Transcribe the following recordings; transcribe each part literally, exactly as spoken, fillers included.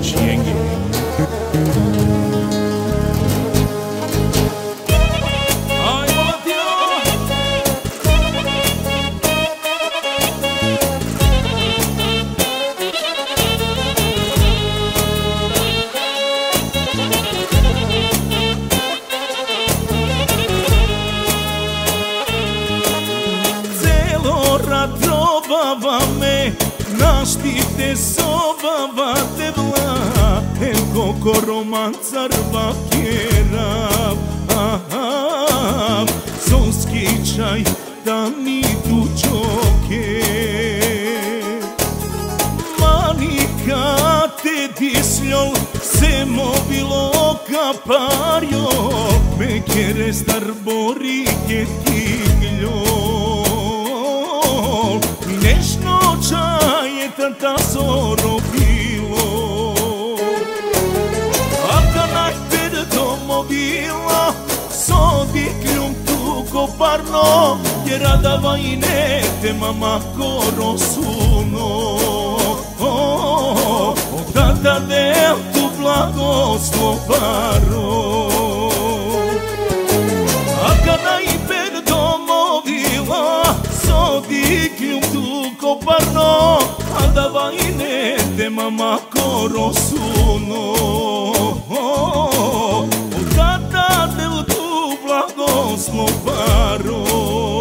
Chienge. Naštite sobava tebla, eko ko romancar vakera. Sonski čaj da mi tu čoke, manika te disljol se mobilo kapario, me kere star bori ke tigljo. Nešno čaje tanta zoro bilo, a da najpred domo bila, sodi kljum tu koparno, je radava i ne te mama koro suno. O tata del tu blagoslovaro, a kad najpred domo bila, sodi kljum tu koparno, a da vajne te mama koro suno. O tata del tu blagoslovaro.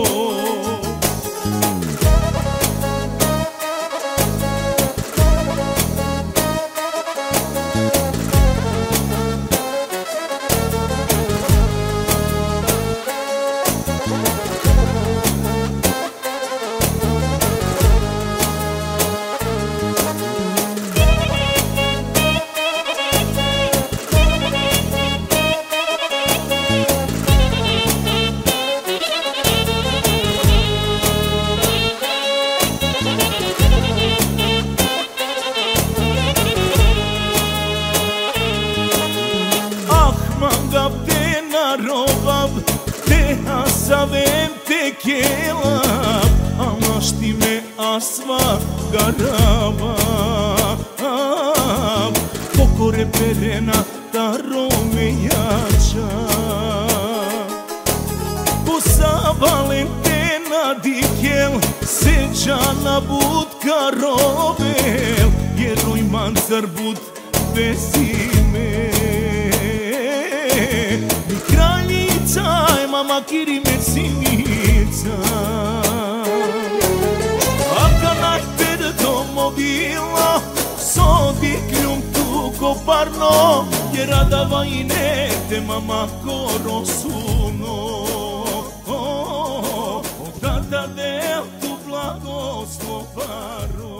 Savem te kelap, ama štime asva garava. Pokore perena ta rome jača, posa Valentena dikel, sećana budka robel, jeroj mancar bud bez ime. Mi kraljica je mama kirime sinica, a kad najpred domo bila, sodi kljum tu koparno, je radava i ne te mama koro suno. O tata del tu blagoslovaro.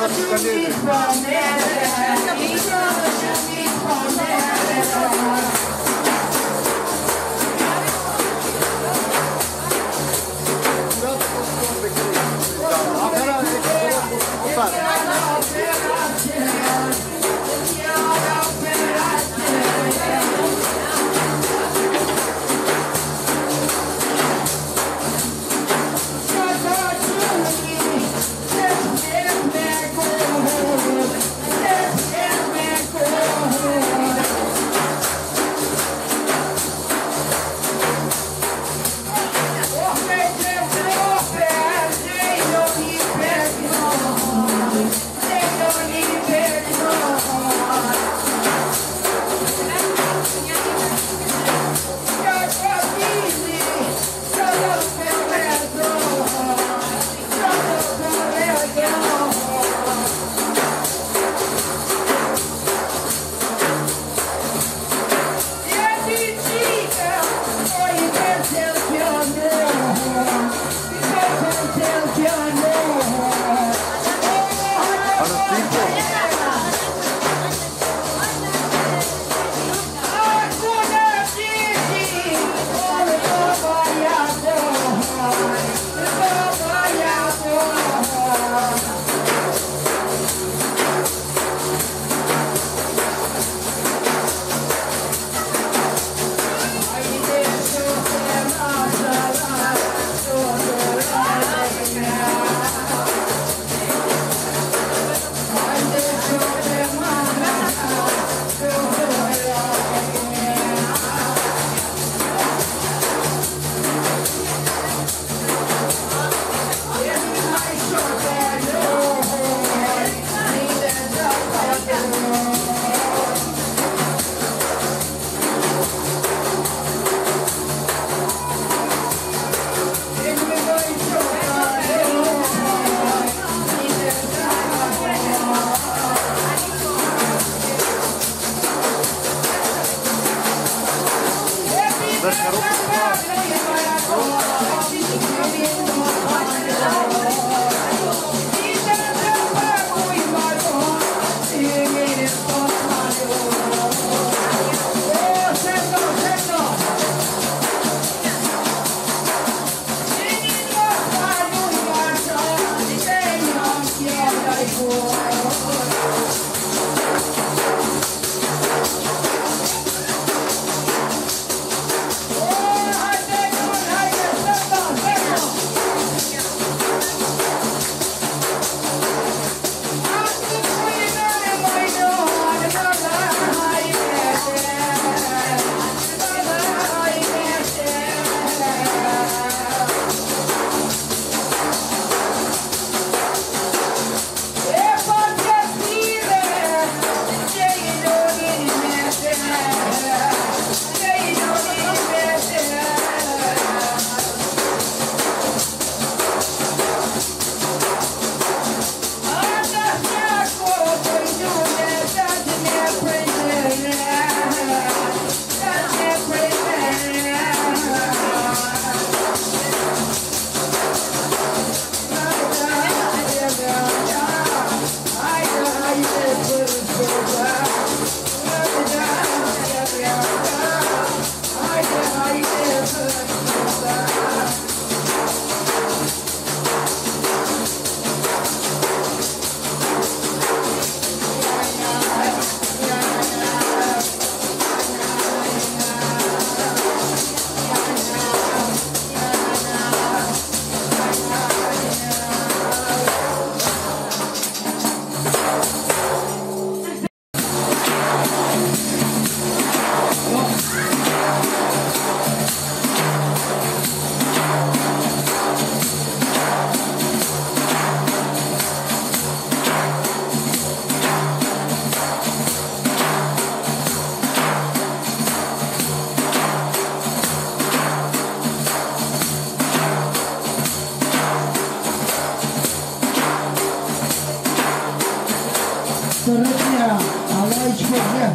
Sărăcia, ala aici făcea.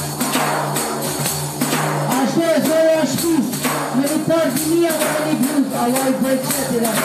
Așa, să i-a spus, meritar din ea, dar nu-i alla i pezzetti là.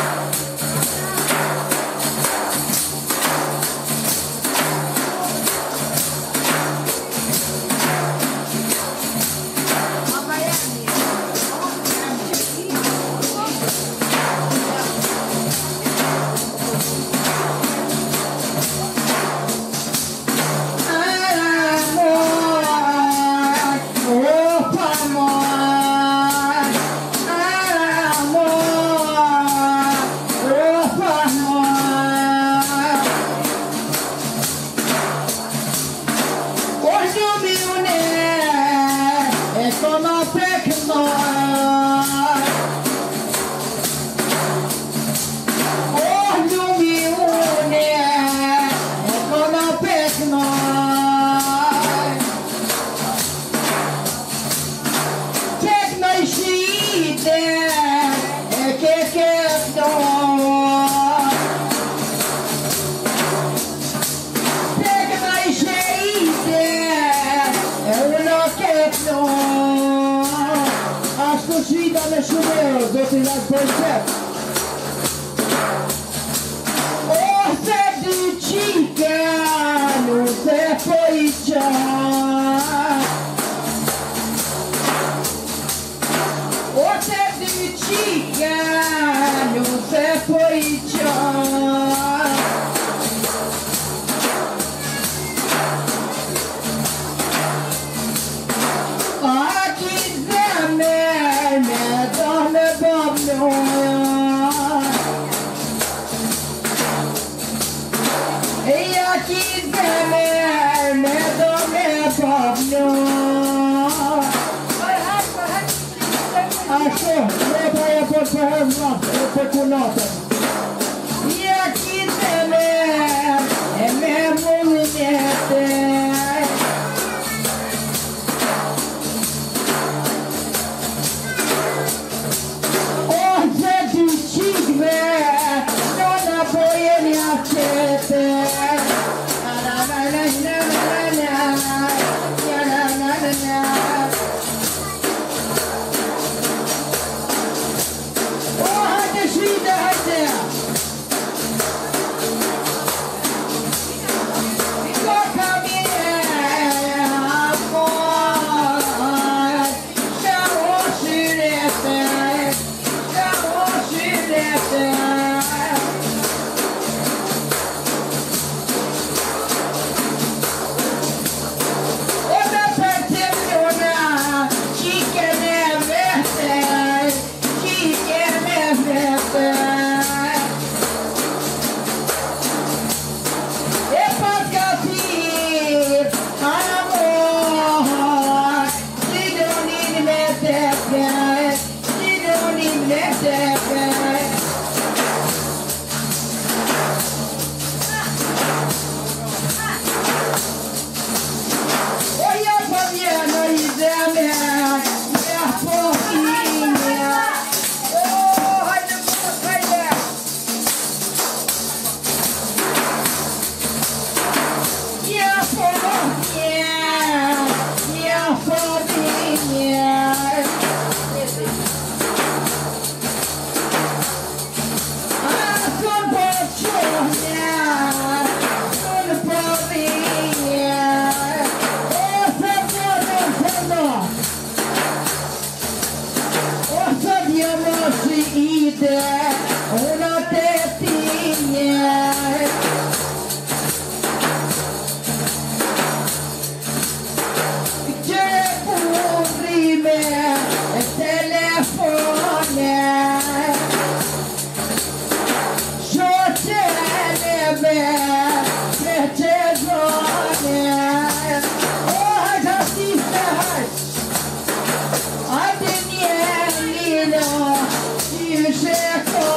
You said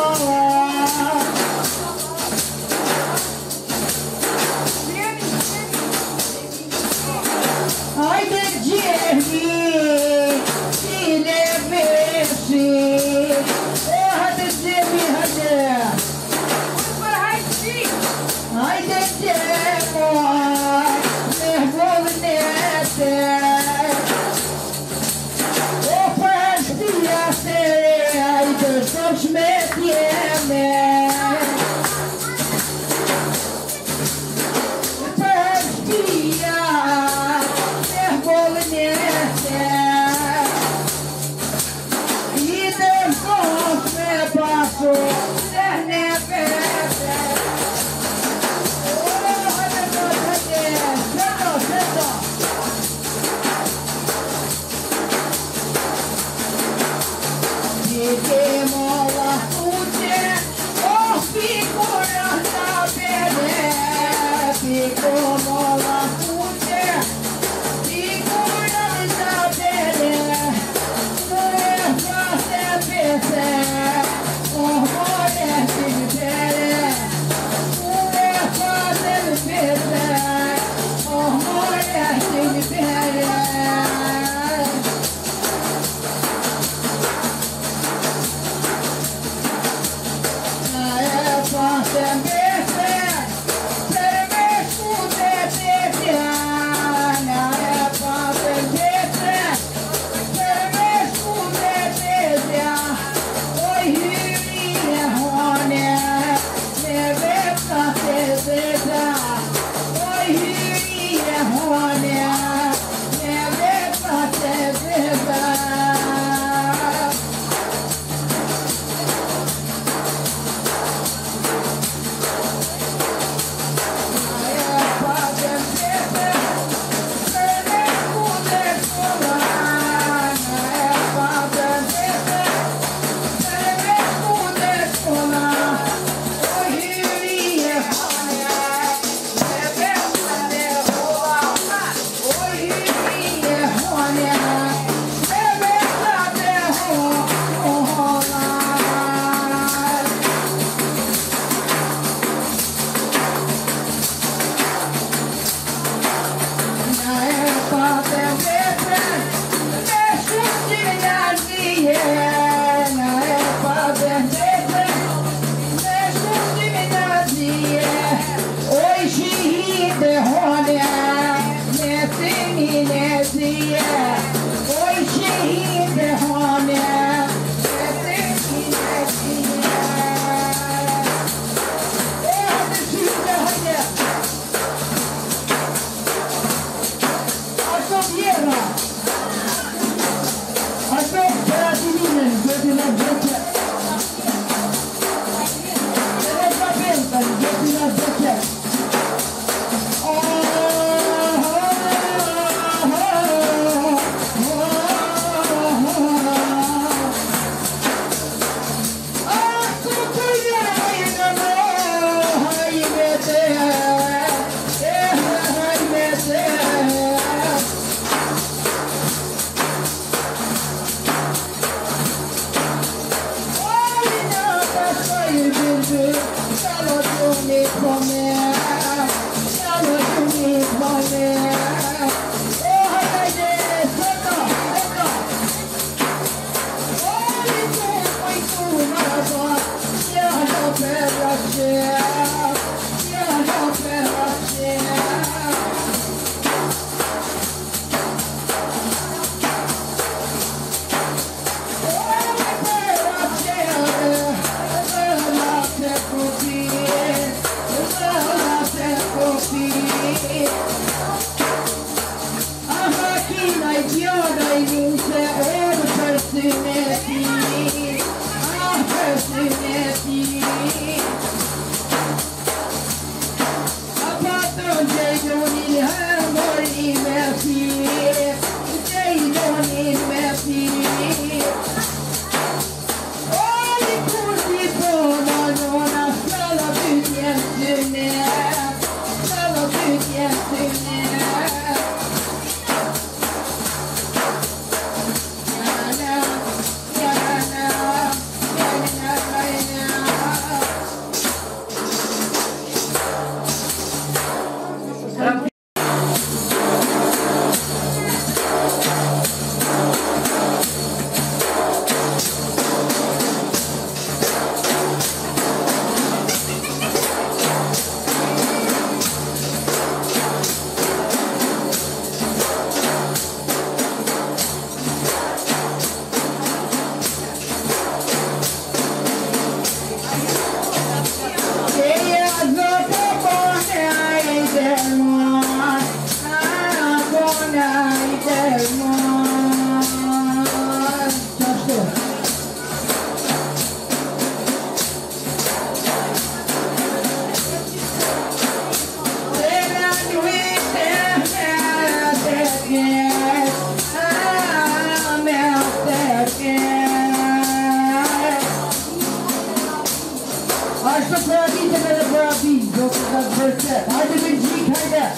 Adam Fırset. Hadi bir G kaydı.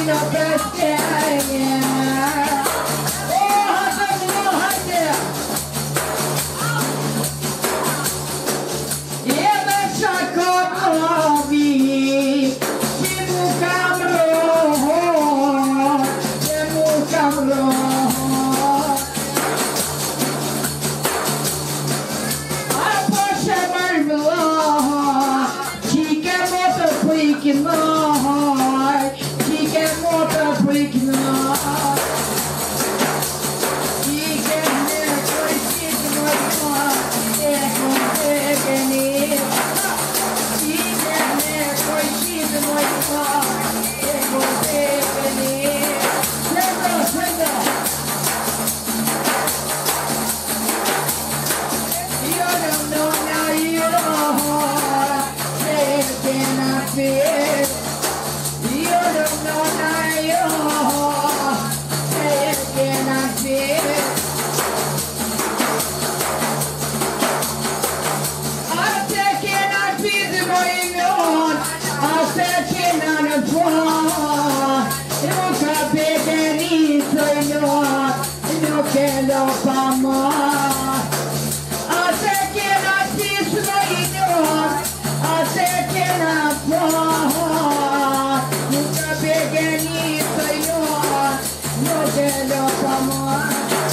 mina beställningar. Åh, hade vi nog hade. Även så kommer vi till Mokamrån, till Mokamrån. Här på Kämmarblad, kika mot pojkarna, kika mot pojkarna. Kika ner på kikmorna, ekon vägen ner. Kika ner på kikmorna, ekon vägen ner. Sända, sända. Jag don't know now you are taking a fit. You don't know now you are taking a fit. I'm taking a fit going on. I'm taking on a fall. You can't pick any so you know. You can't look on more. I'm taking a piece of my door. I'm taking a fall. You can pick any so you know. You can't look on more.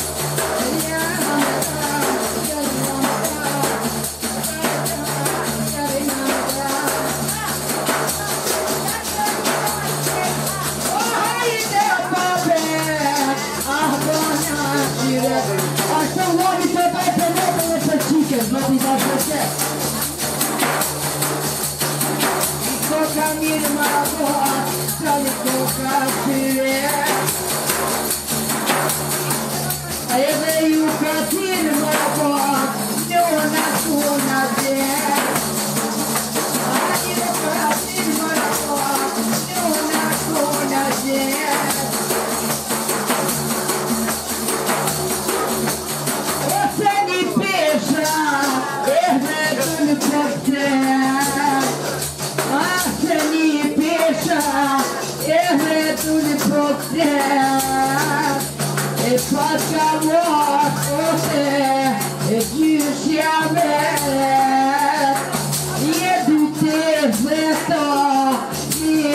I still want you to buy the number with the chicken, but we don't forget. Coca in my boat, Charlie Coca here. I ever you got in my boat, no one has not there. I ever got in my boat, no one has not there. It's what I want for there. If you shall bear, yeah, do this with all the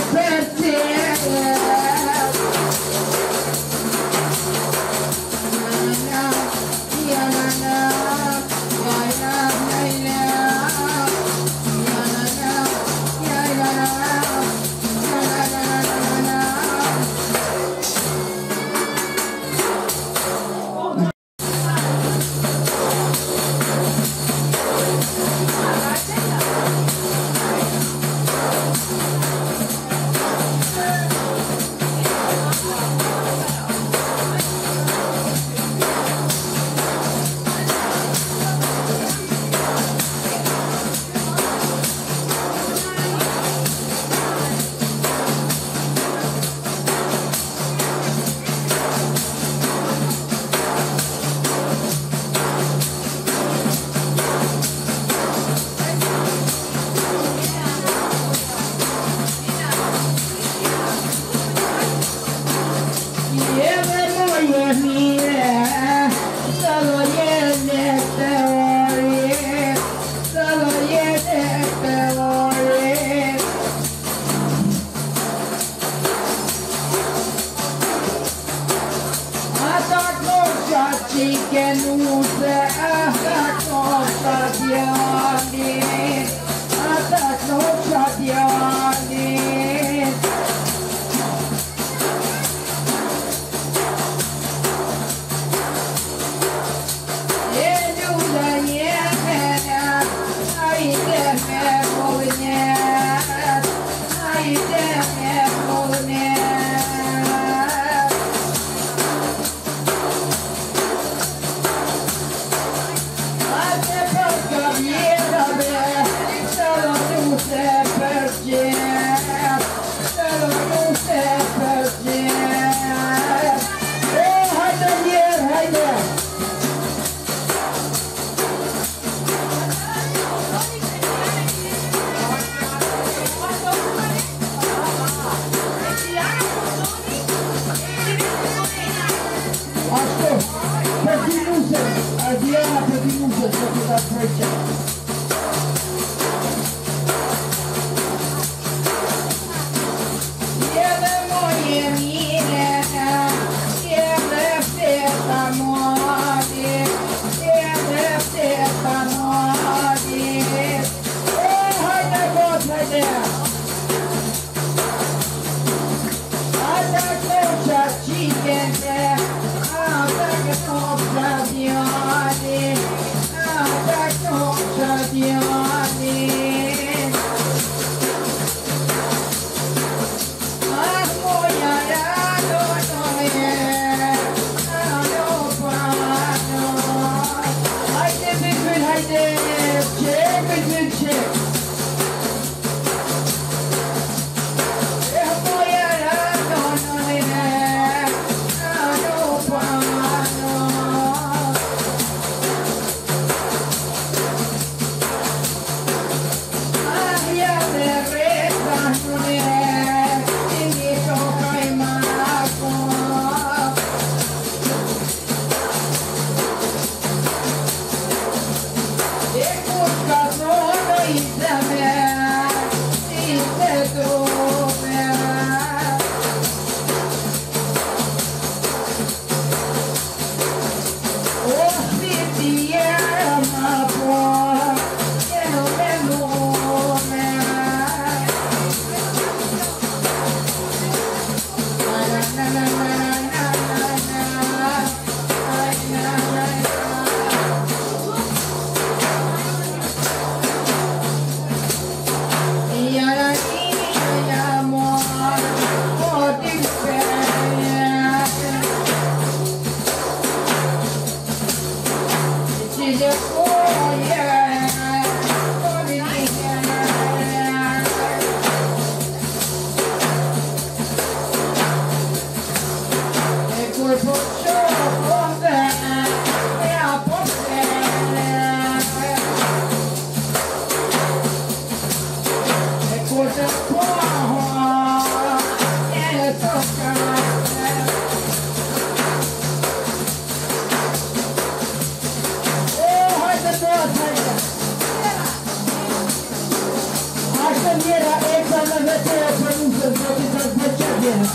Chicken ute, attack knoppad Janin, attack knoppad Janin. Jag gjorde gärna, jag inte med målet, jag inte med målet. Yeah. går på köpande, är på ställen. Det går inte på, är så gammalt. Åh, har inte död här. Aktionera extra med producer för att titta på tjejen.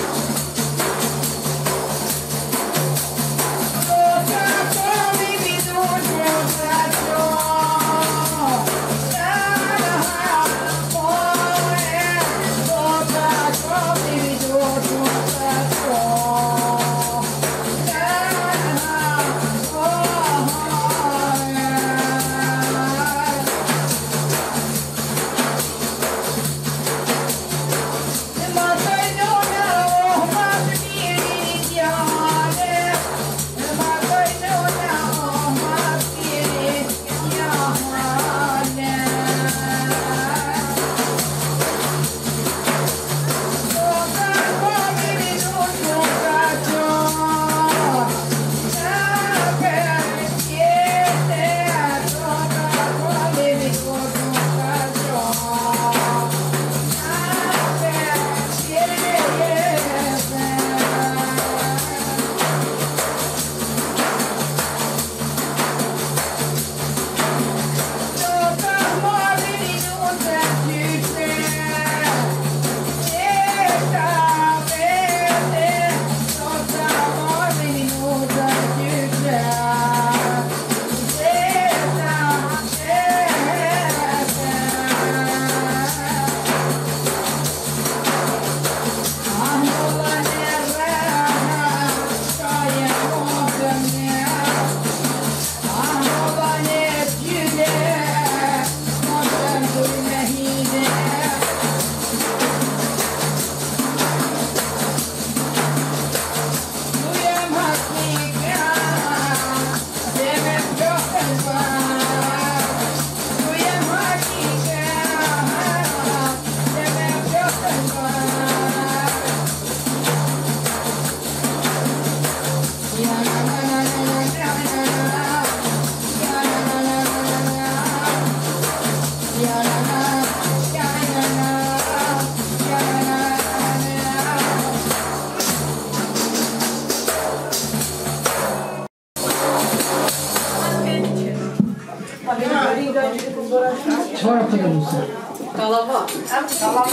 Svara på det, Musse. Kalava. Kalava.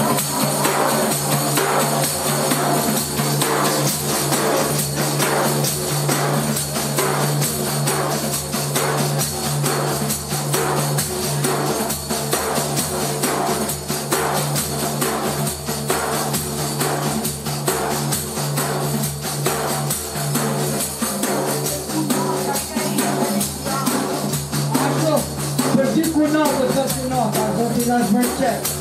Nota, só nota, vou tirar as manchetes.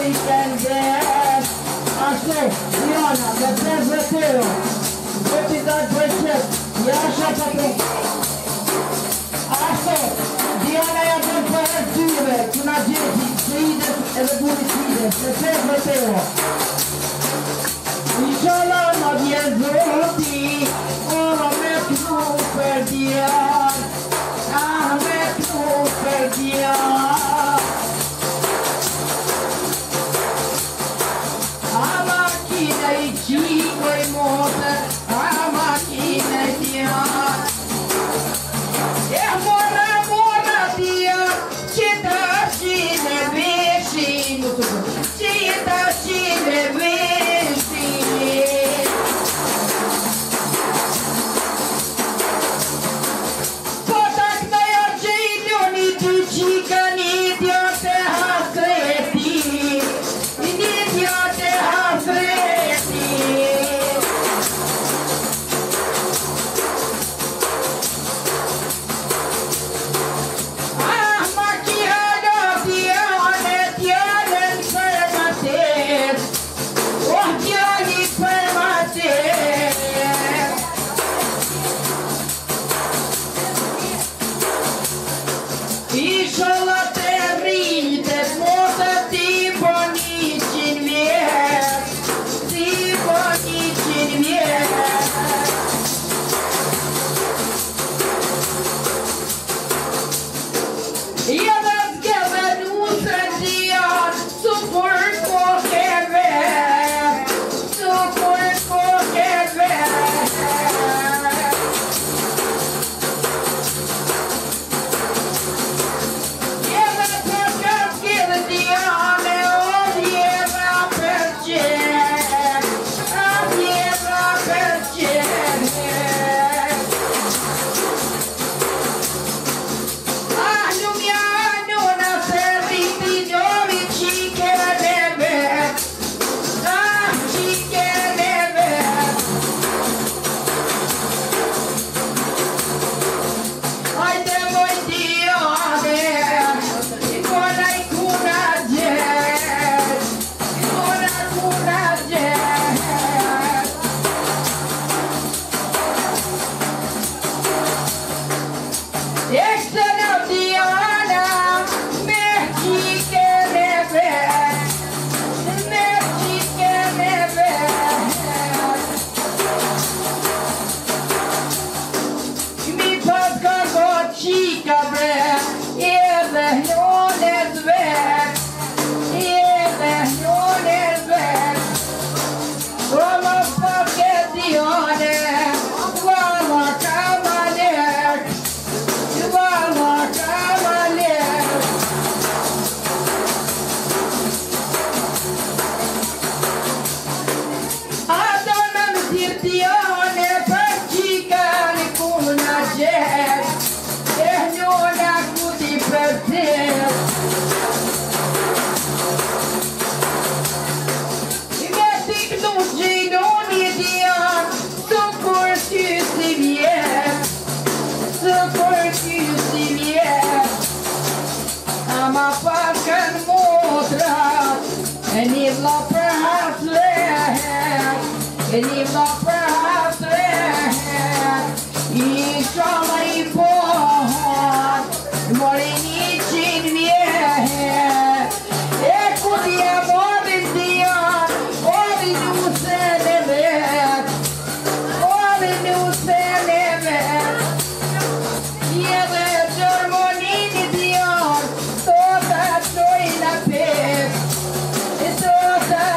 pojken där. Alltså, Diana, det presenterar. Vet du där på ett sätt? Jag köper på. Alltså, Diana, jag går på ett tur. Kunna ge till Sweden eller både Sweden. Det presenterar. Inshallah, ma bien zoti. Oh, med knop för Diana. Ah, med knop för Diana. Chico e moça, a máquina é tia. É mora, mora tia, chita, chine, vecino, chita, chine, vecino. Potak na ja chiloni, tu chica, ni tia te hasreti, ni tia te hasreti. It's all that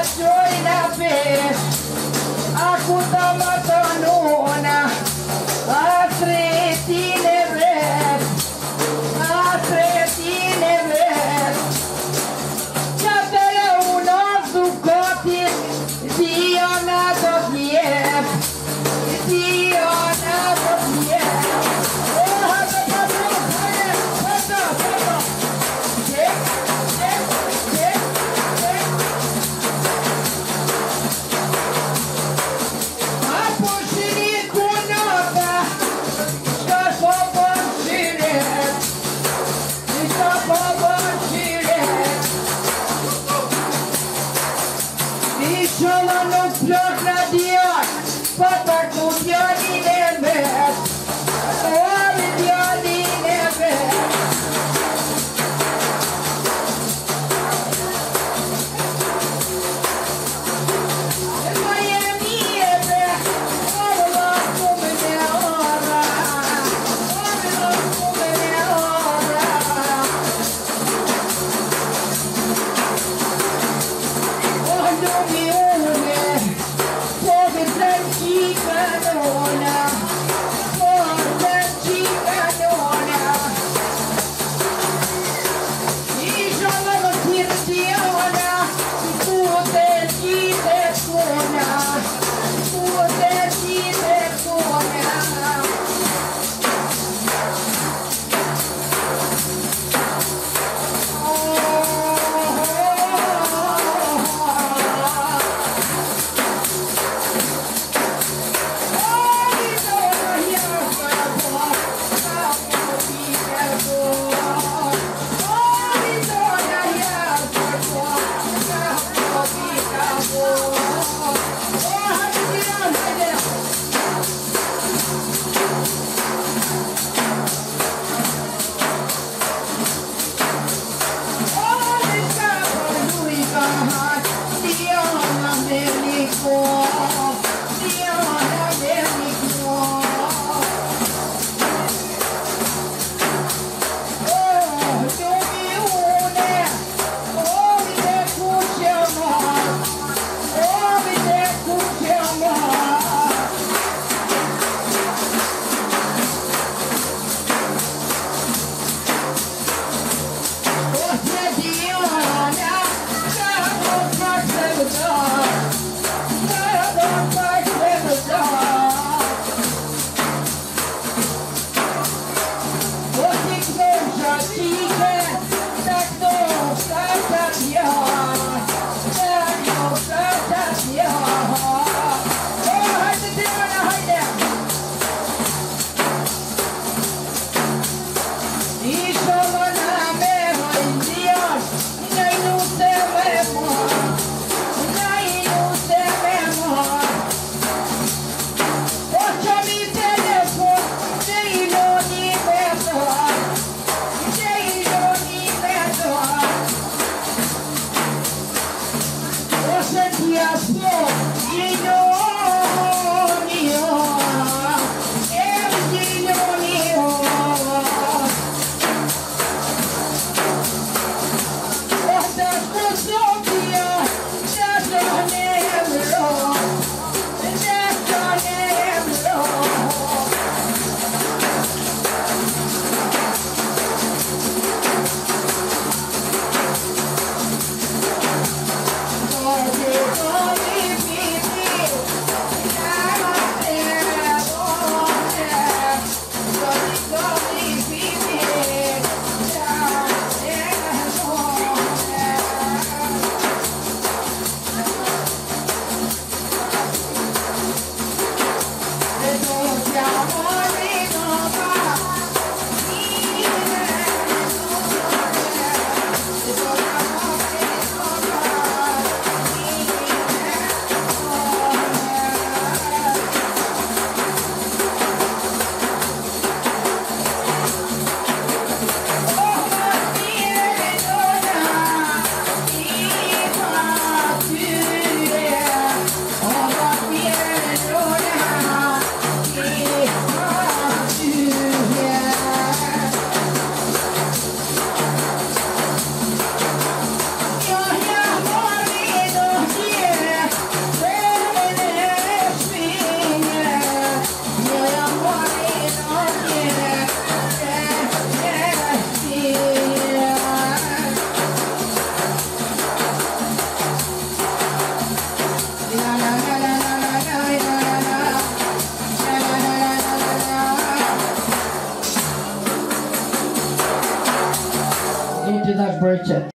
Bridget.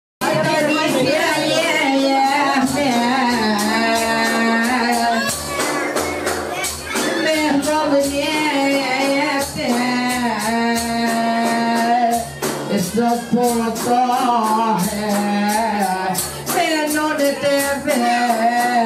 It's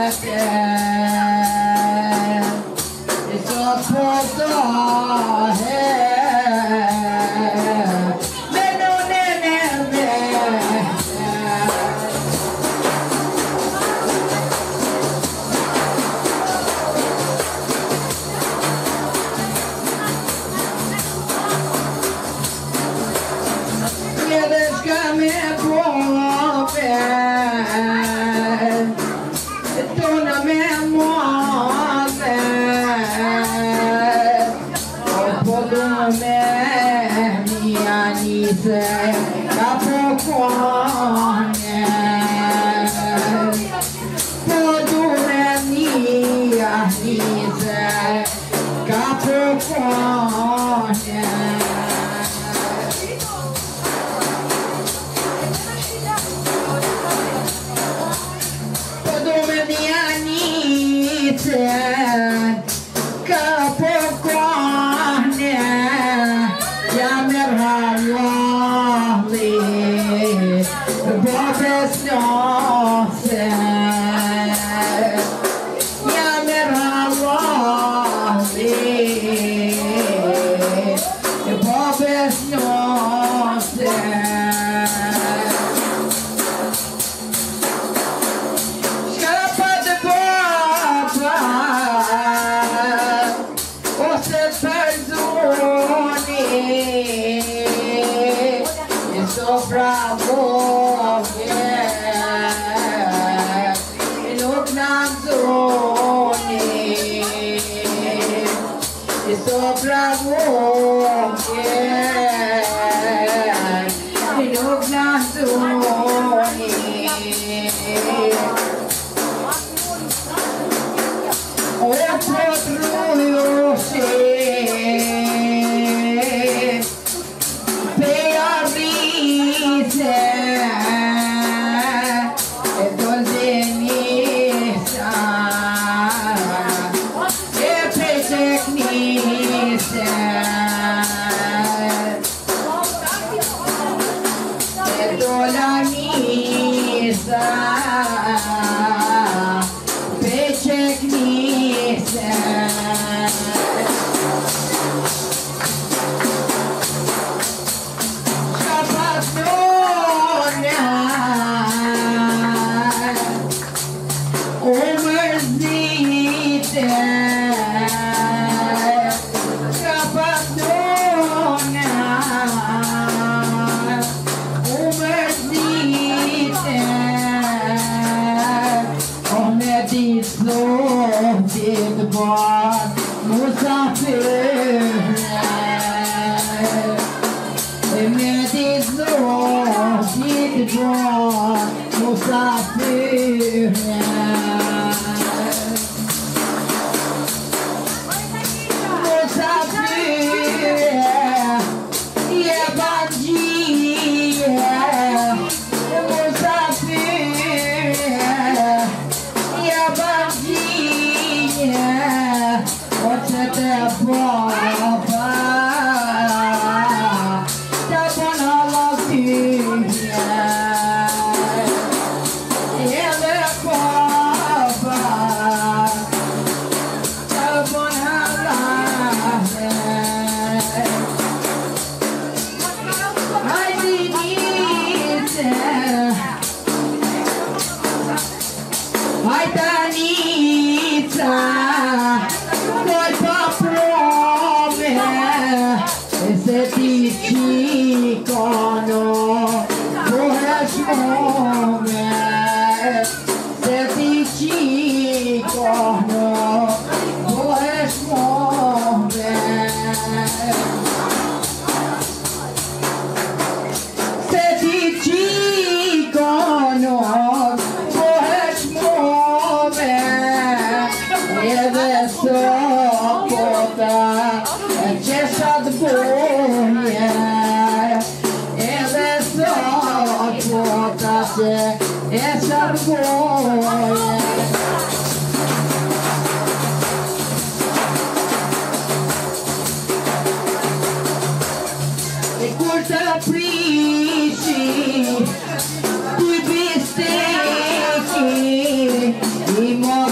Be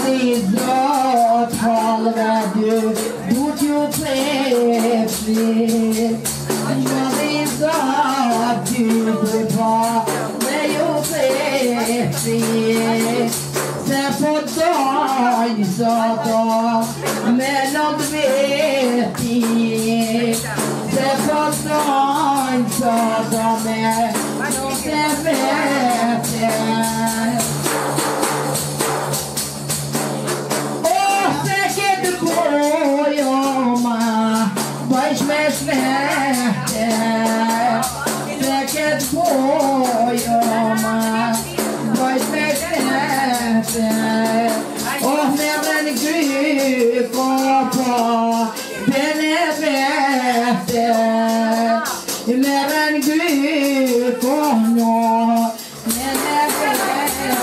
fler. Marie sa att du blir kvar när jag ser fler. Sen på dagen sa de, men de vet inte. Sen på dagen sa de, men de vet inte. Mas mais verte, säkert på Joma, mas mais verte, och mer än Gud på, den är verte, mer än Gud på nå, den är verte.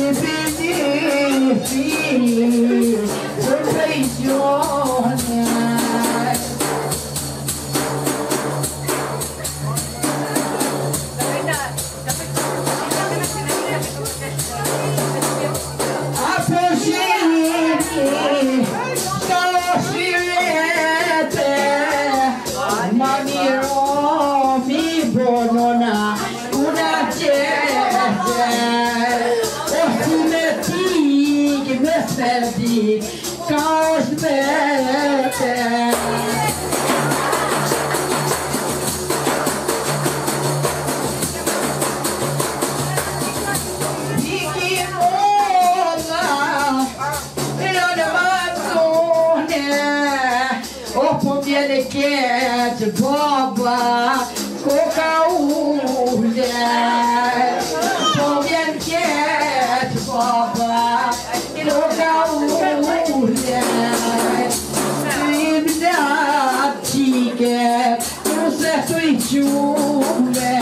Praise your name. perdi kaos bete. Ket baba koka ule Povien ket baba koka ule Ibda tike Usetu ichule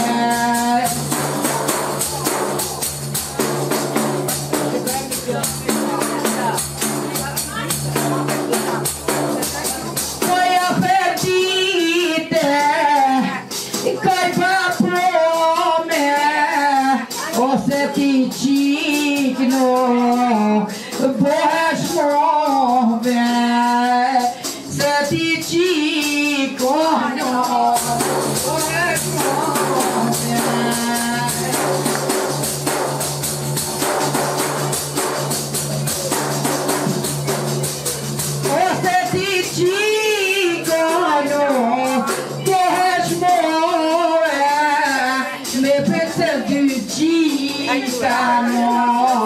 Ticino, boas move, sete ticono, boas move. O sete ticono, boas move, me pensa do ticano.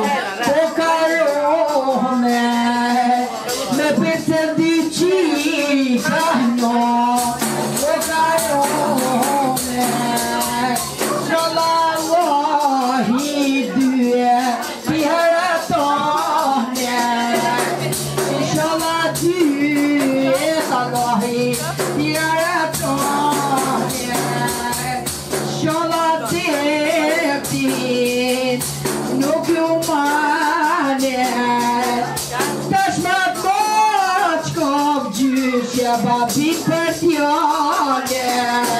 Babi partione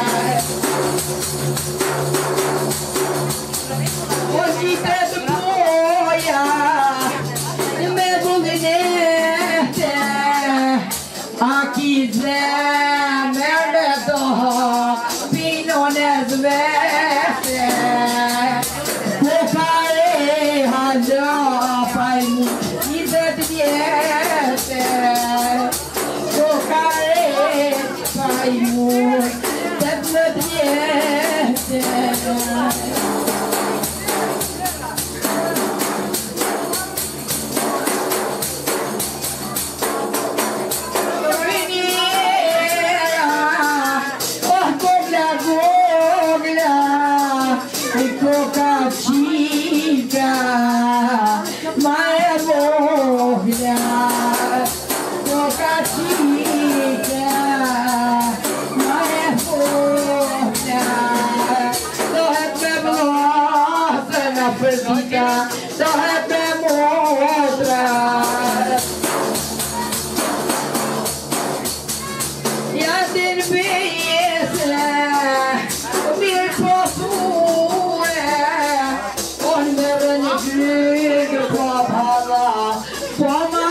Oggi te boia Me bulinete Aqui zé merda Pino nesvete Kokare haja pai mu Izet diete Amor, deve diete. Oh, gogla, gogla, e coca chica, mai gogla, coca chica. Perdida, só mostrar E a cerveja me possui Onde vem o grego para falar Com a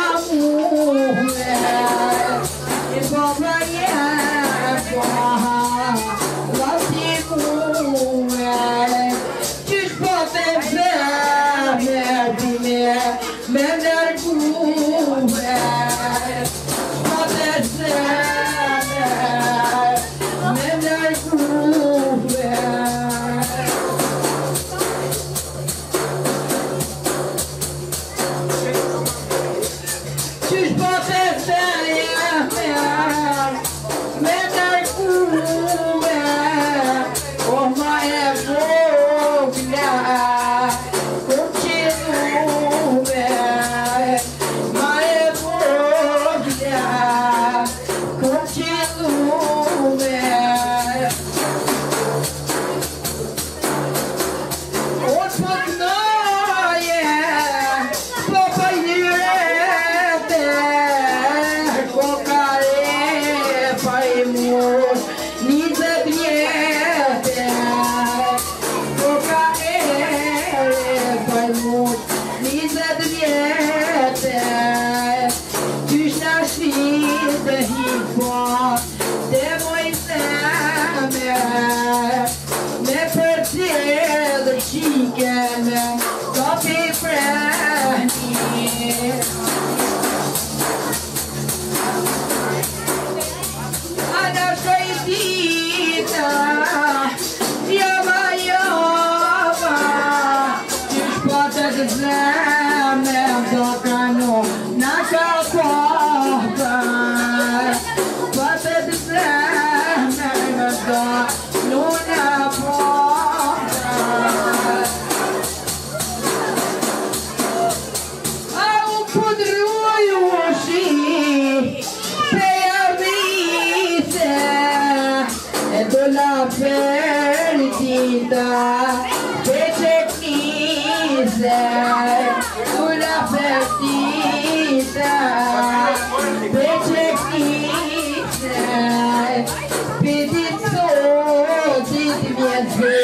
mulher E como é que lá se mulher Men der gode, vad det säger, men der gode. Tyst på det säger, men der gode. Och vad är vågna? Chicken, coffee, brandy. zemem dokanu na kapota. Papet zemem dokanu na kapota. Au podruju oši pejavite do la perdita. Una partita Becekite Pedizzo di diverse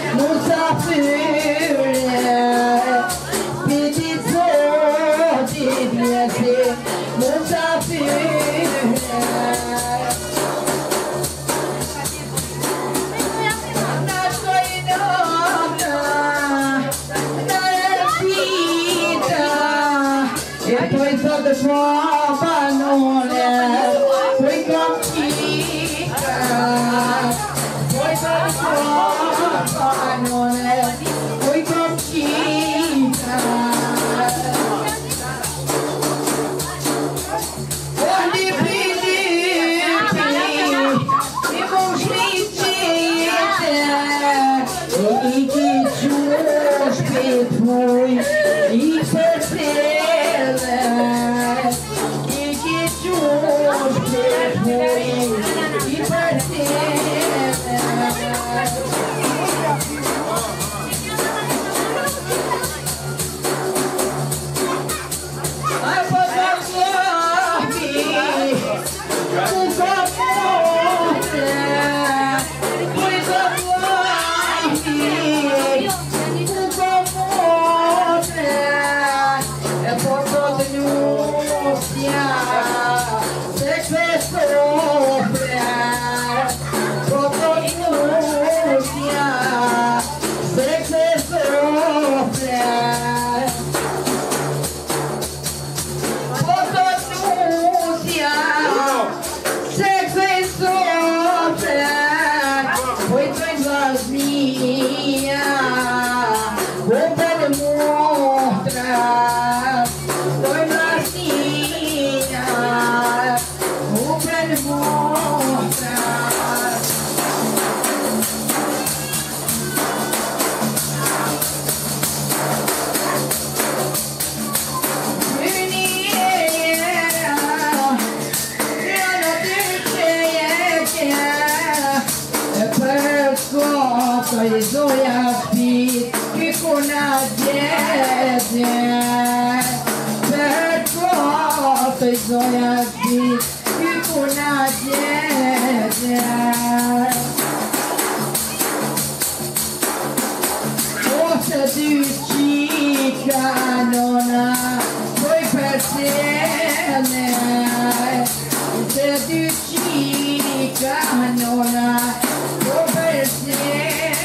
Musafire Pedizzo di diverse Musafire Poi sotto sua panone, poi compita, poi sotto sua panone, poi compita. Ogni Filippi, i musicisti, e i che giusti poi, i perfetti. Zoja spit, kikuna djede. Perko toj zoja spit, kikuna djede. Måste du kika nonna, poj persene. Måste du kika nonna, poj persene.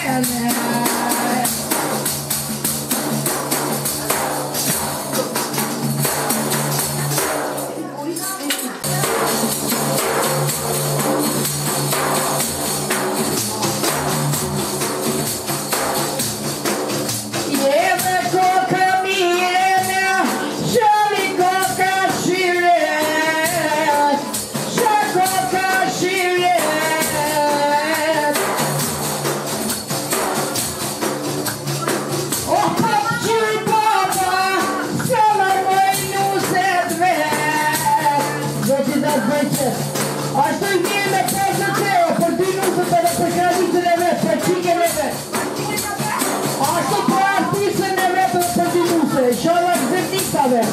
Aștept mie me pasă teo, per dinuță pe de pe granițele mele, pe cicele mele. Aștept pe artistele mele pe dinuță, și ăla gândit avem.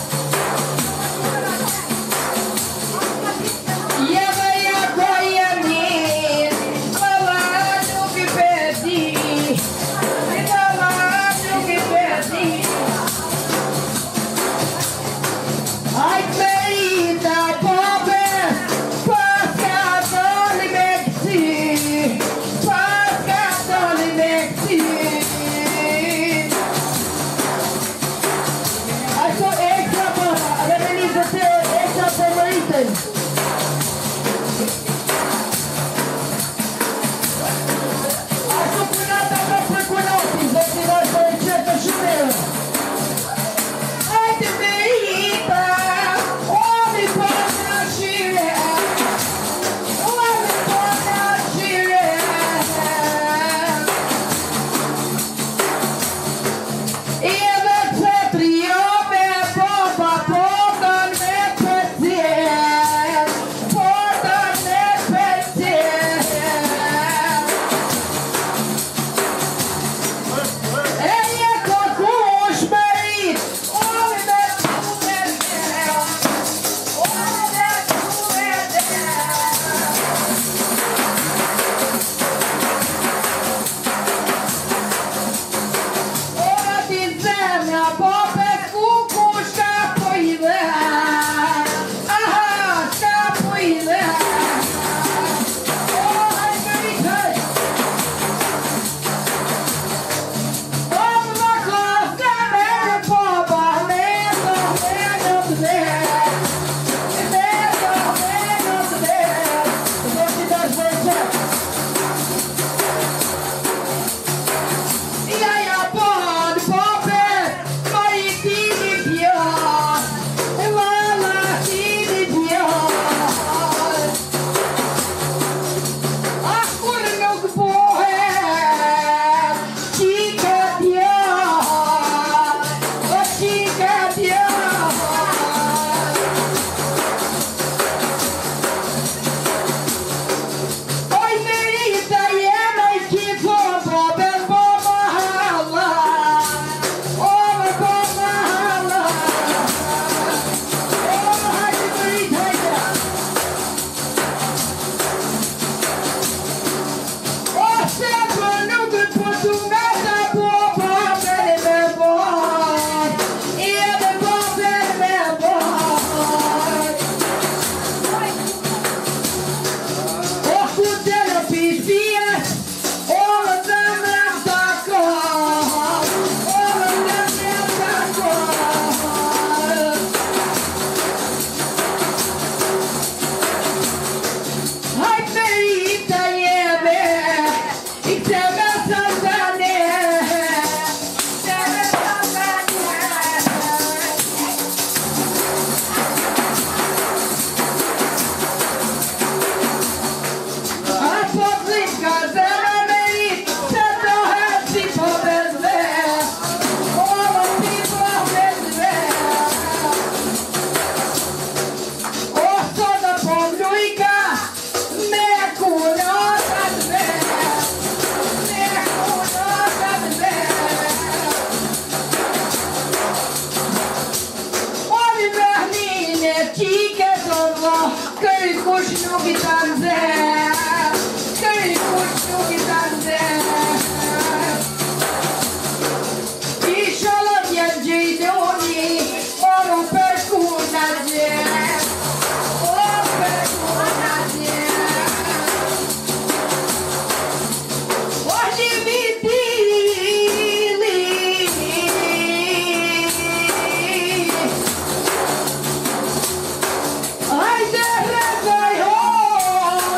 E băia coaie mie, ăla nu fi perdi, ăla nu fi perdi. Ai merita, pobe! I saw continua que tá zero. Quem continua que tá zero. E chola via de doni, ora um percurso na zero. Oh, percurso na zero. Hoje me Ai, derrete, oh!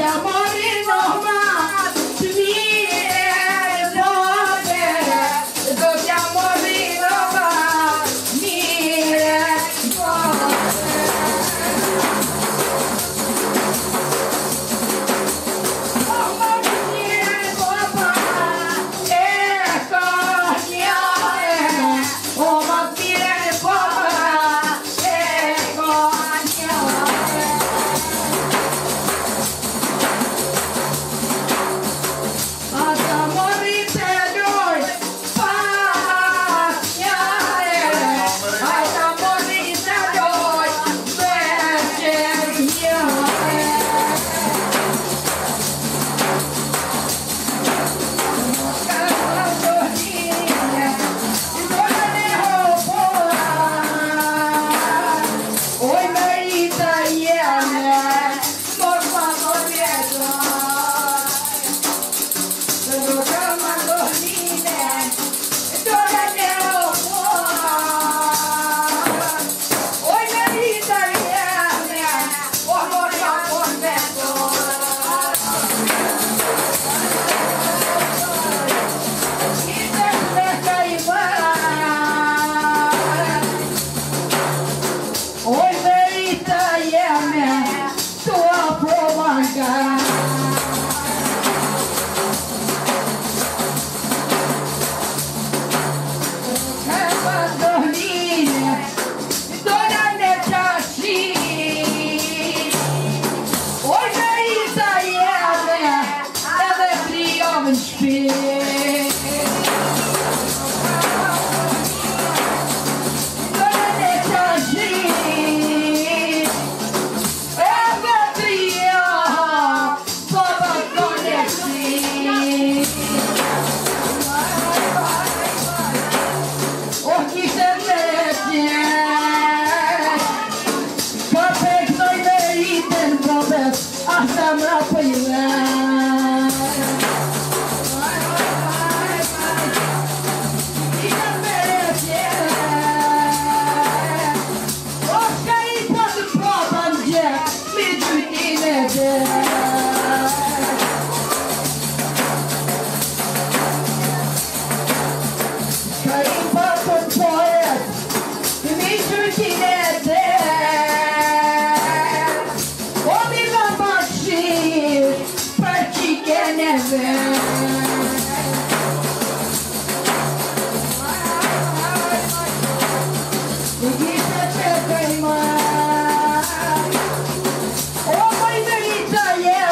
Oh, my Marita, yeah.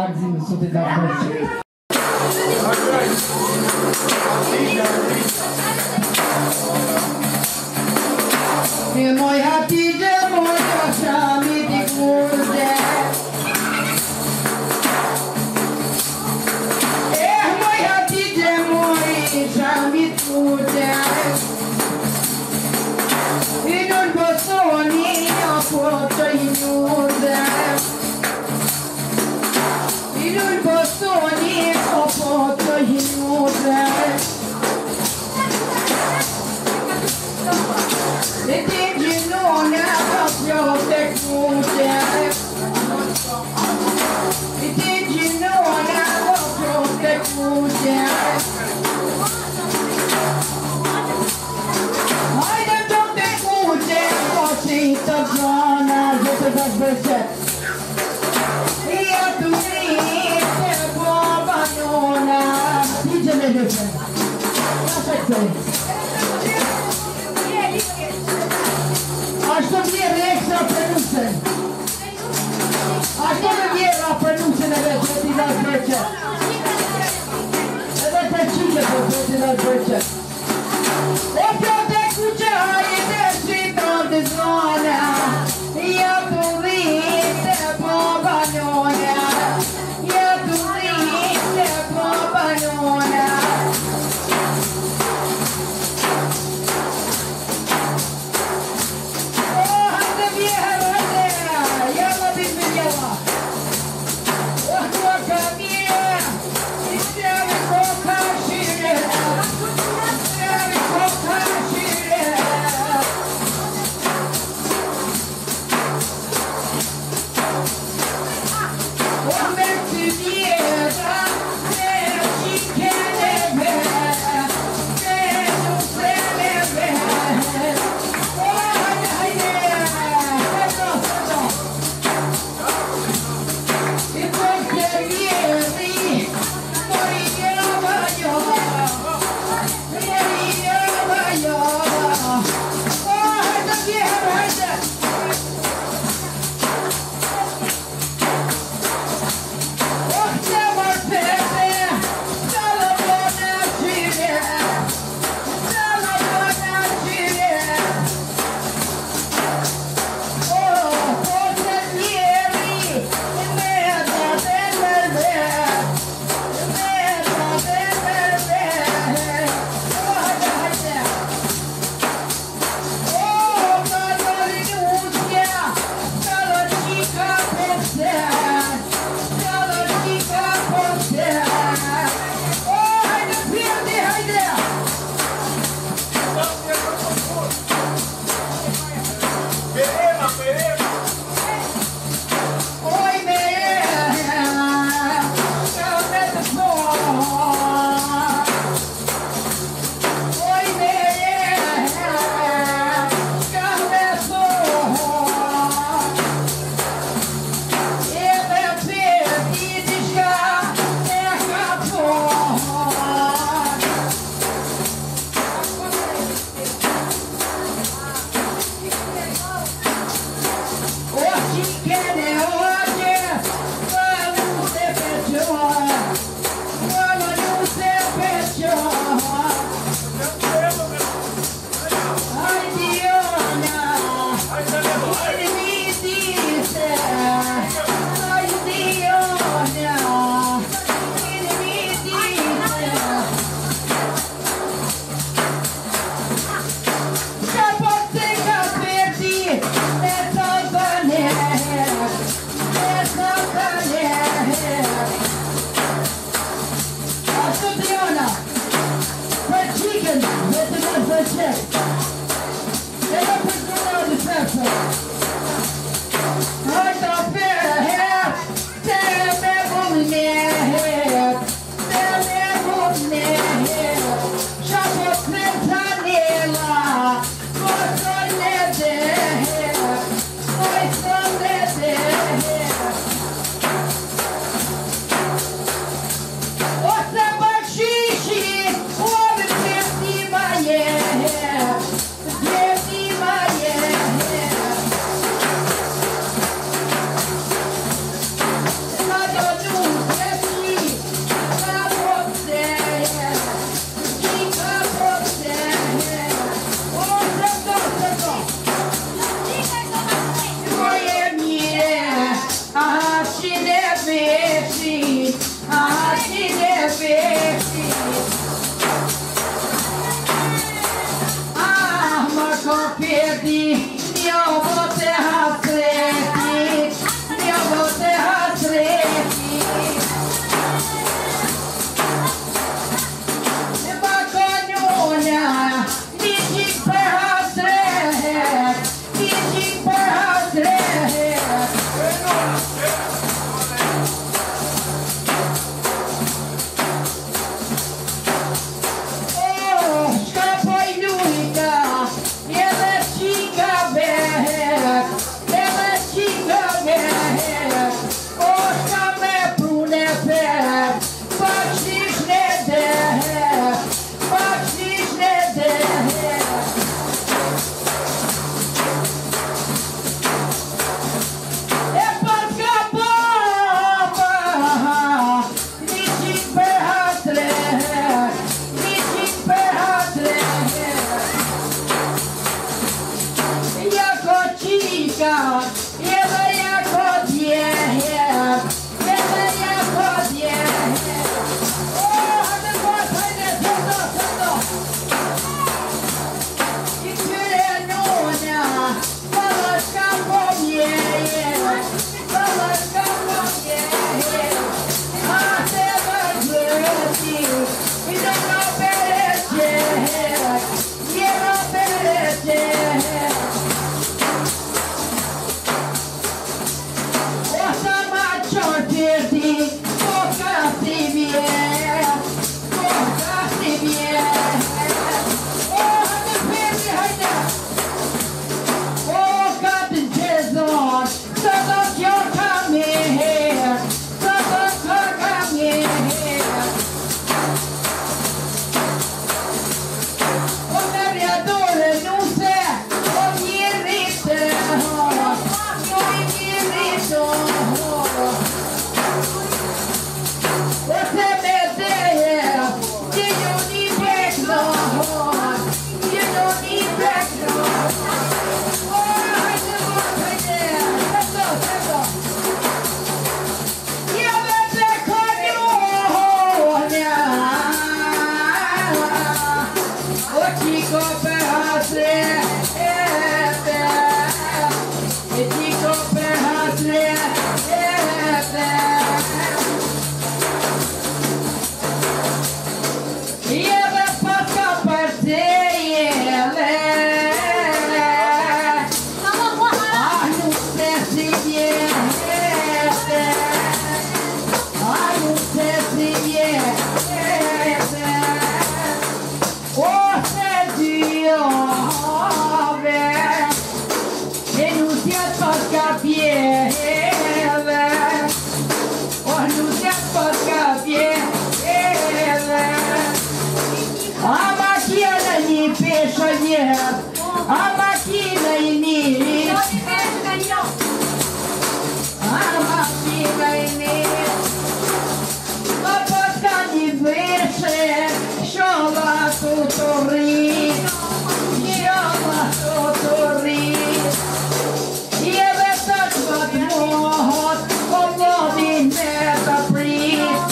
Magzi sotto da voce. E moi hatije moi shami di kurde. E moi hatije moi shami kurde. E non posso ni a foto inude. E non posso ni a foto inude. E ti non è proprio te cute. E ti non è proprio te cute. Hai detto te cute, così sta zona, sotto da sbrecce. Io tu rite, buona nonna. Dice le due. Lascia a što nije ekstra prenuse? A što ne vjera prenuse ne veće ti da zbreće? Ne te čike po ti da zbreće. Opio te kuće, hajde svi ovdje zvona. Ja tu vidite po banjona. Ja tu vidite po banjona. a macchina in me, a macchina in me, ma porta invece, sciova tutto ri, sciova tutto ri, io vedo tutto nuovo, con nuovi in mezzo pri.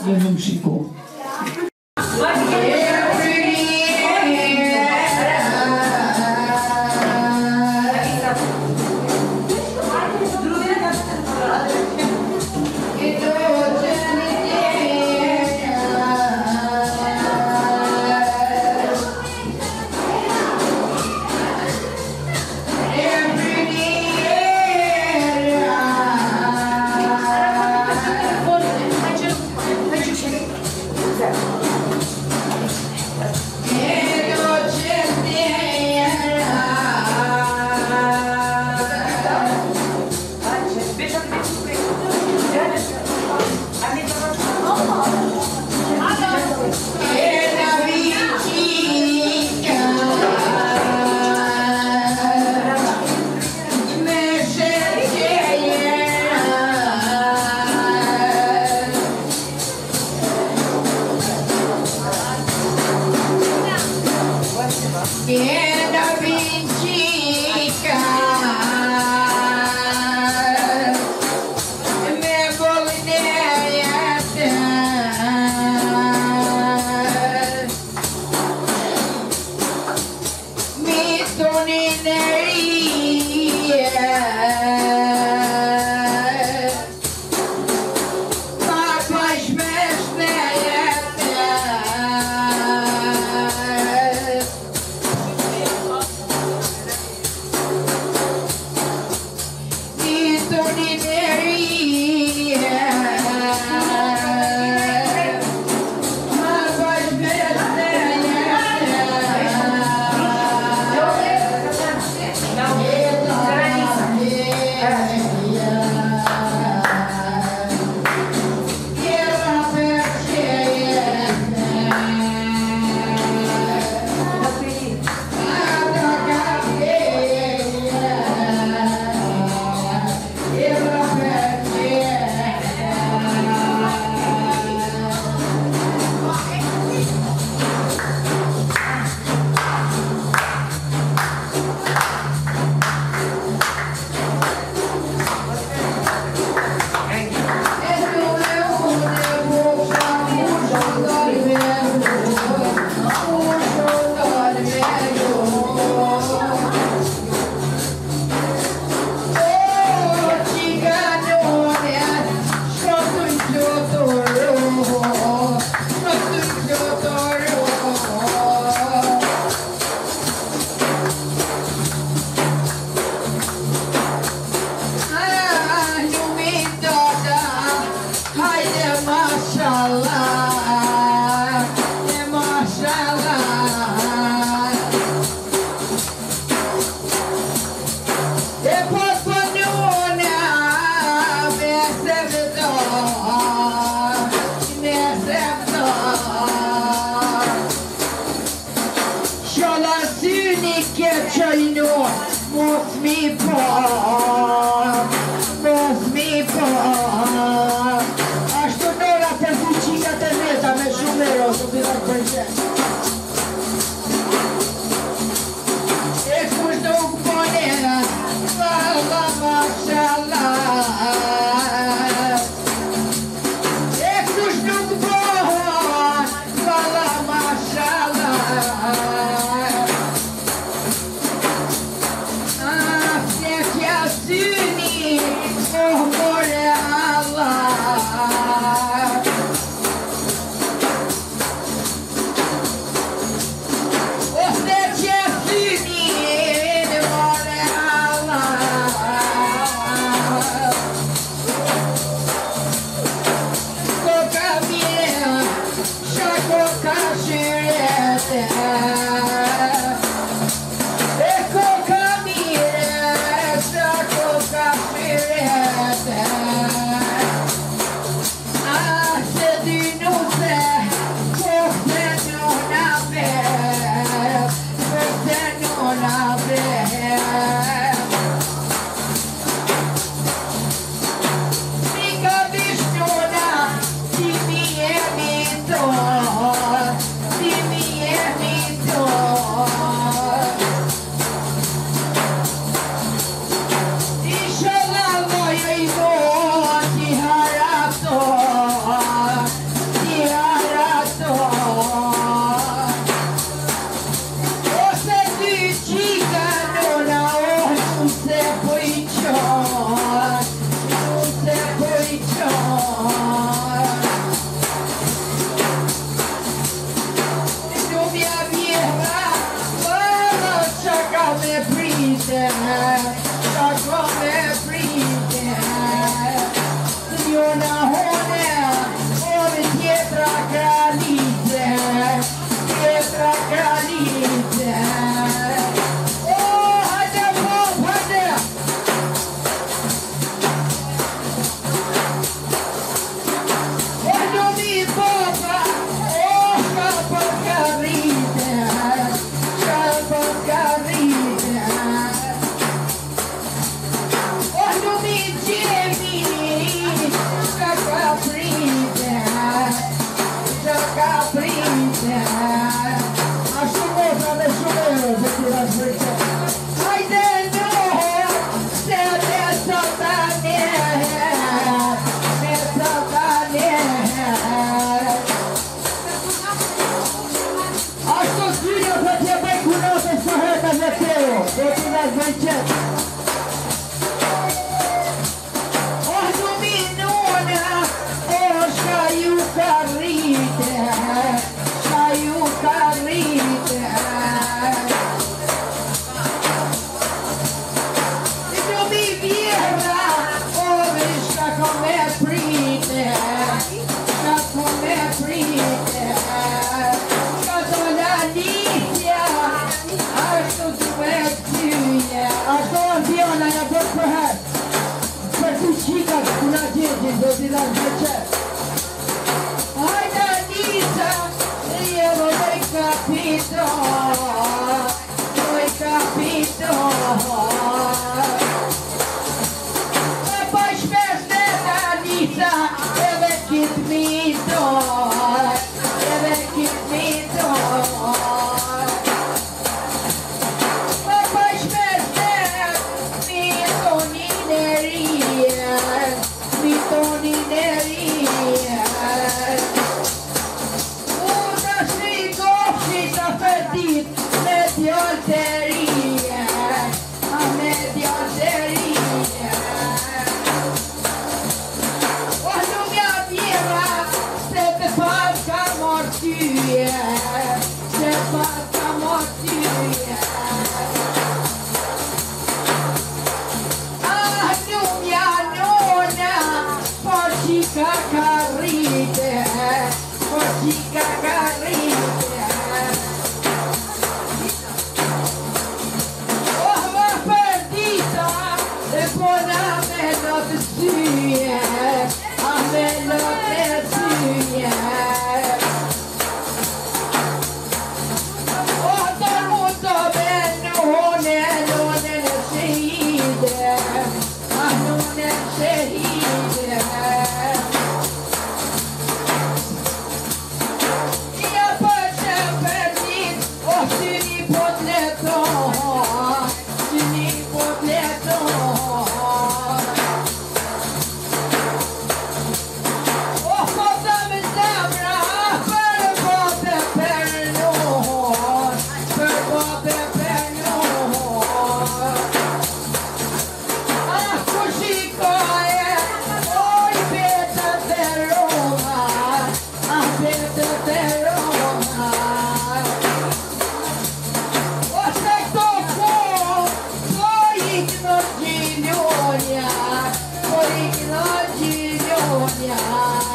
يمشيكم. la zece. Haide, Anita, eu nu-i capito, nu-i capito. E paisprezece de Anita, e vechit mito, e vechit mito. E paisprezece mitoninerie, mitoninerie. Una strigofita fedit, mediolterie, a mediolterie. O lumea mira se pe parca mortie, se parca mortie. Ah, lumea nona, porcica carite, porcica carite. Oh, ma perdita, e buona me lo desue, a me lo desue. Oh, dormuto bene, non è, non è sceide, ma non è sceide. Io poi sempre dico, oh, si nipotletto, si nipotletto. Oh, cosa mi sembra per Bobe per noi, per Bobe per noi. Ah, così come, oh, i pezzi per Roma, ah, pezzi per Roma. Oh, sei tocco, poi ignoginionia, poi ignoginionia.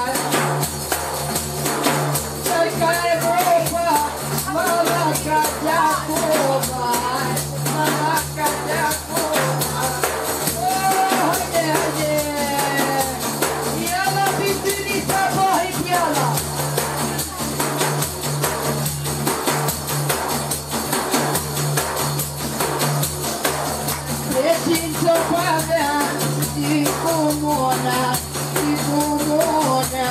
Cerca Europa, ma la caccia Cuba, ma la caccia Cuba. Oh, yeah, yeah. Yalla, bitini sabah yalla. Precinto padre di comuna, di comuna.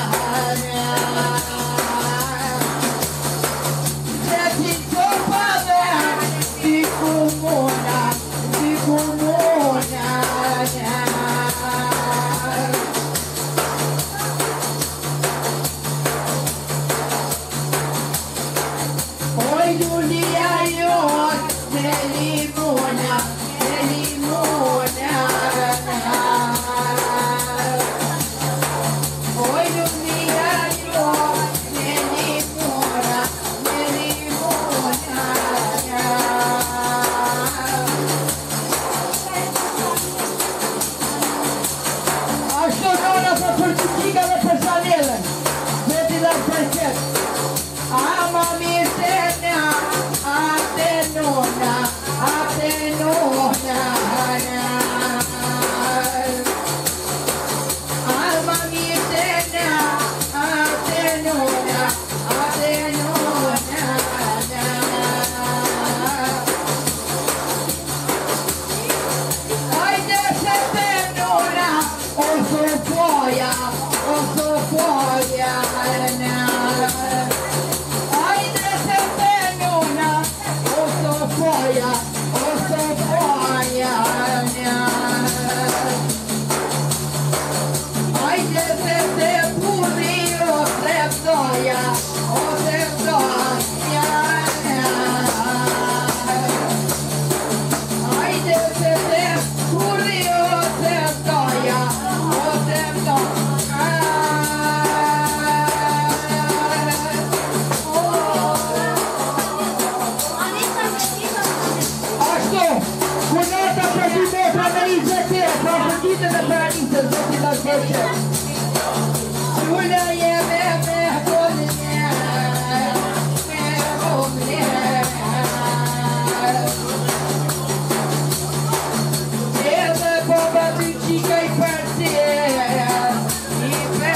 Precinto padre di comuna, di comuna. Oi Giulia io ne limona, ne limona. Oi Giulia io ne limona, ne limona. Așa nona pe părțica de persoanele, vedi la prețet. Am amintenia, atenona, atenona. Am amintenia, atenona, atenona. Haide să te nona, o să foia, o să foia. Haide să te nona, o să foia, o să foia. Haide să te puri o treptoia, o treptoia. Haide să te puri o treptoia, o treptoia. Ašto, cu nota președinte pe Amenizete, pe Afăghită de pe Aniță, zece la zece. Iulia e mea, mea, Domnea, mea, Domnea. E de boba, bicica-i parte,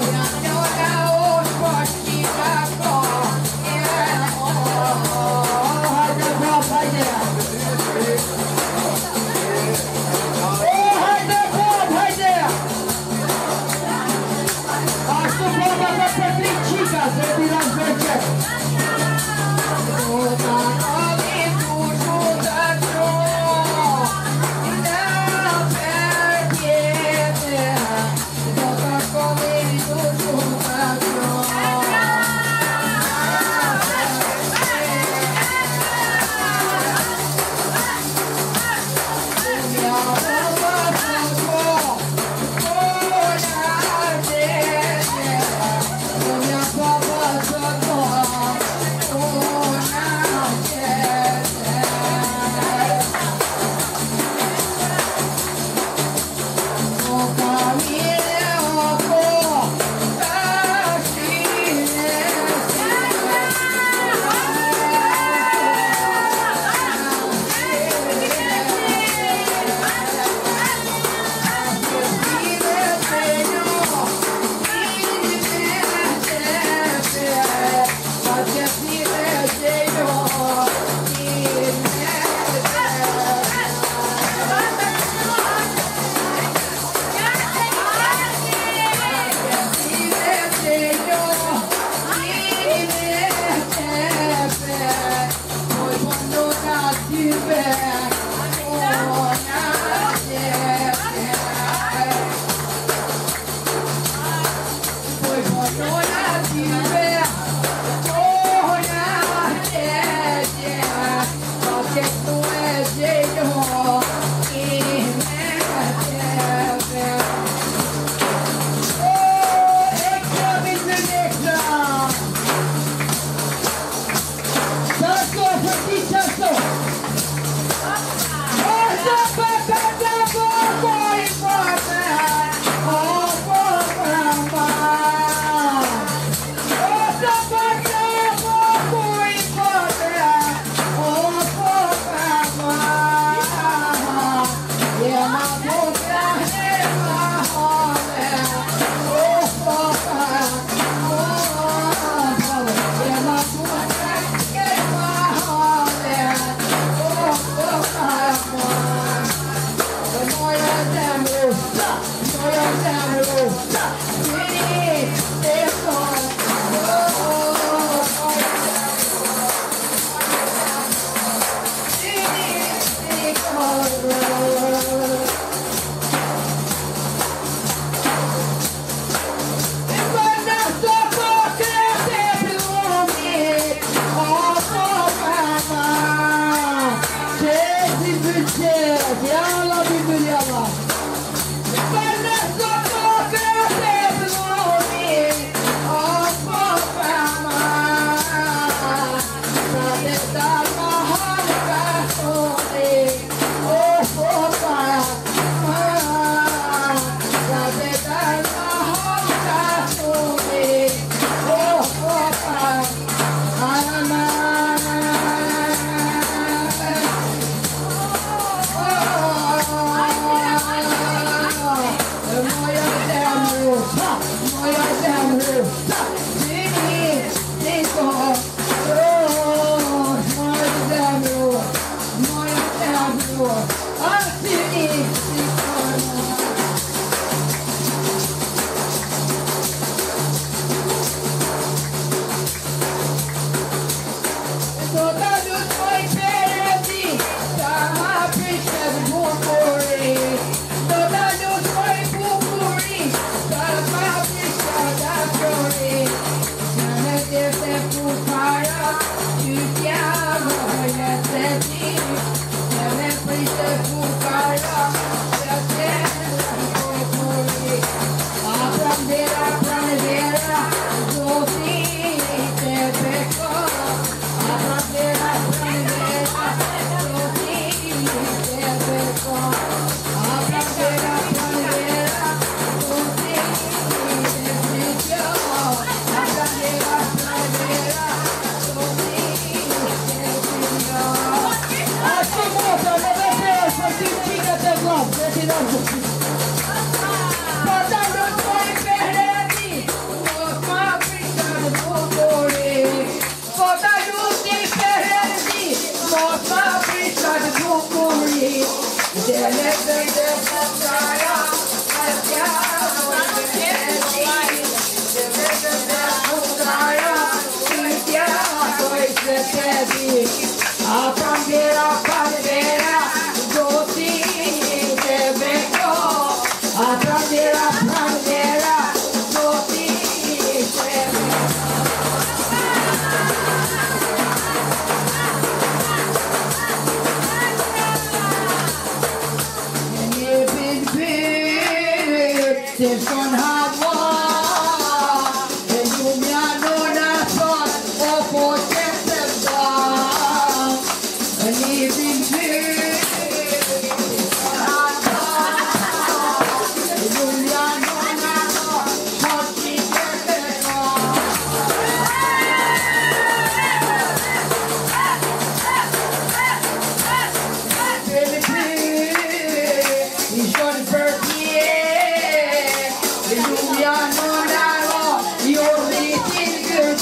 Sorry.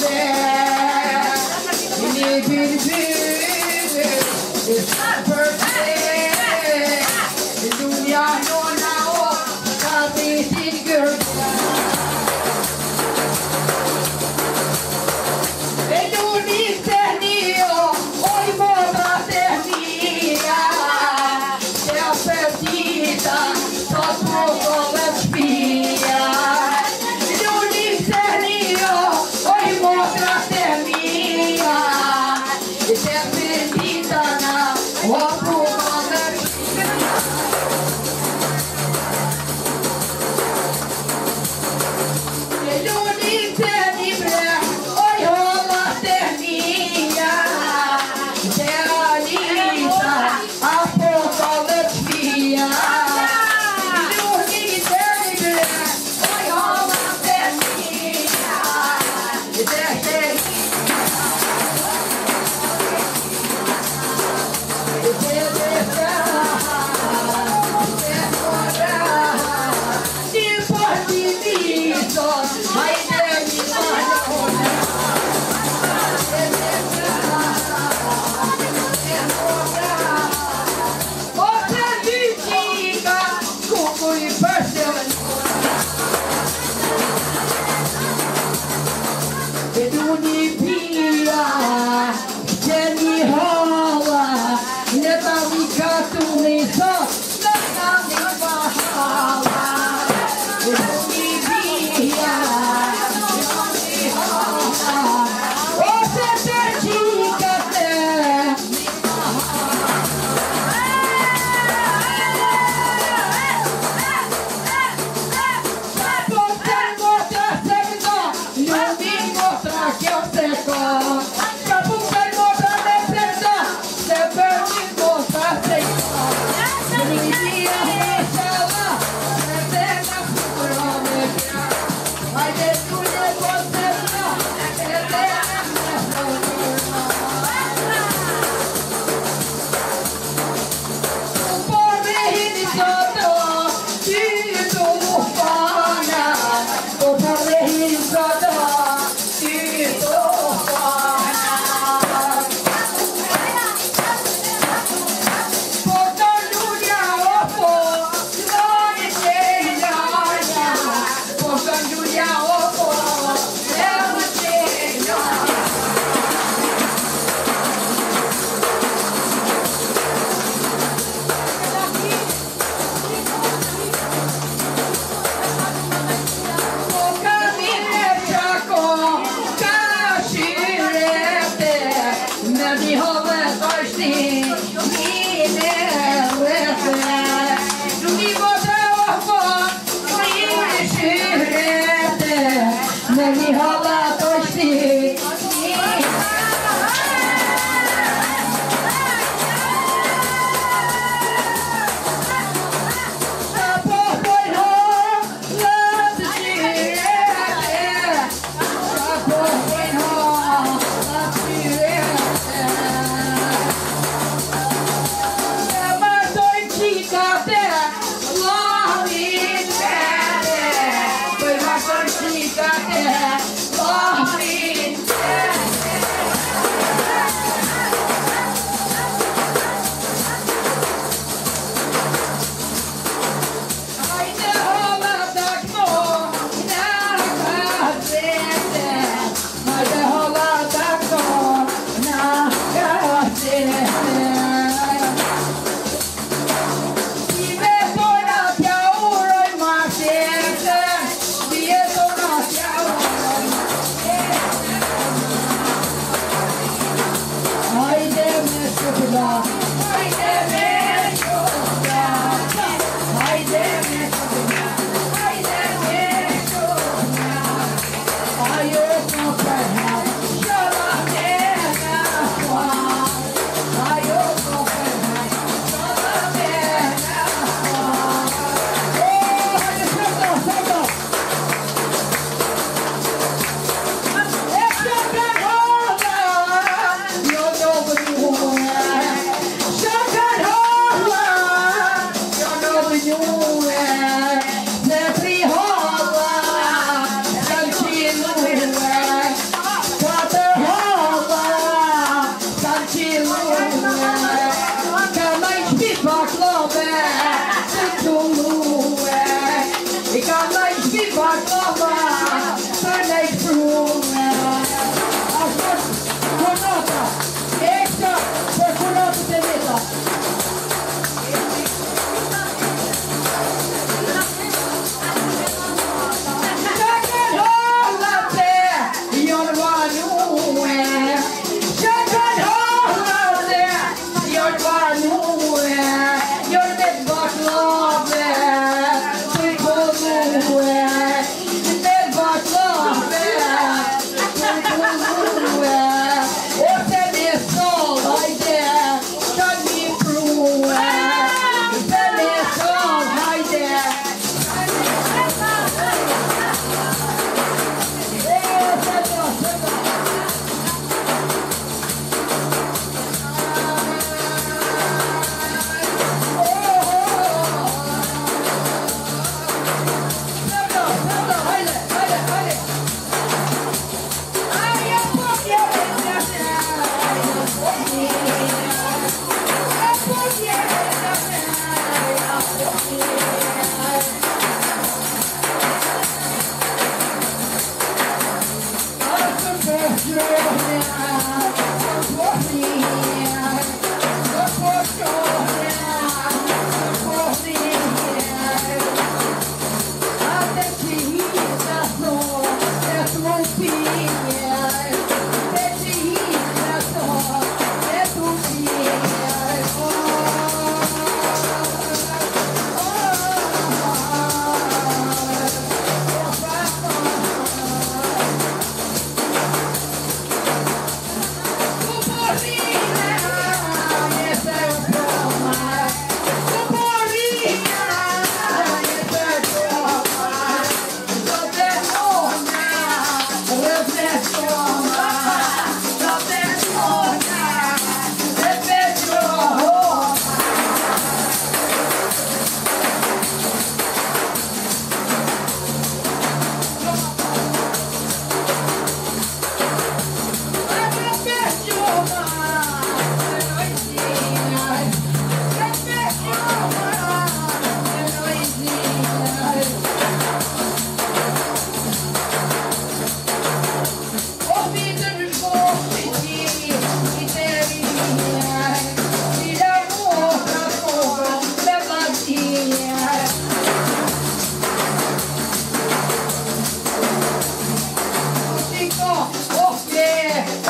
Yeah.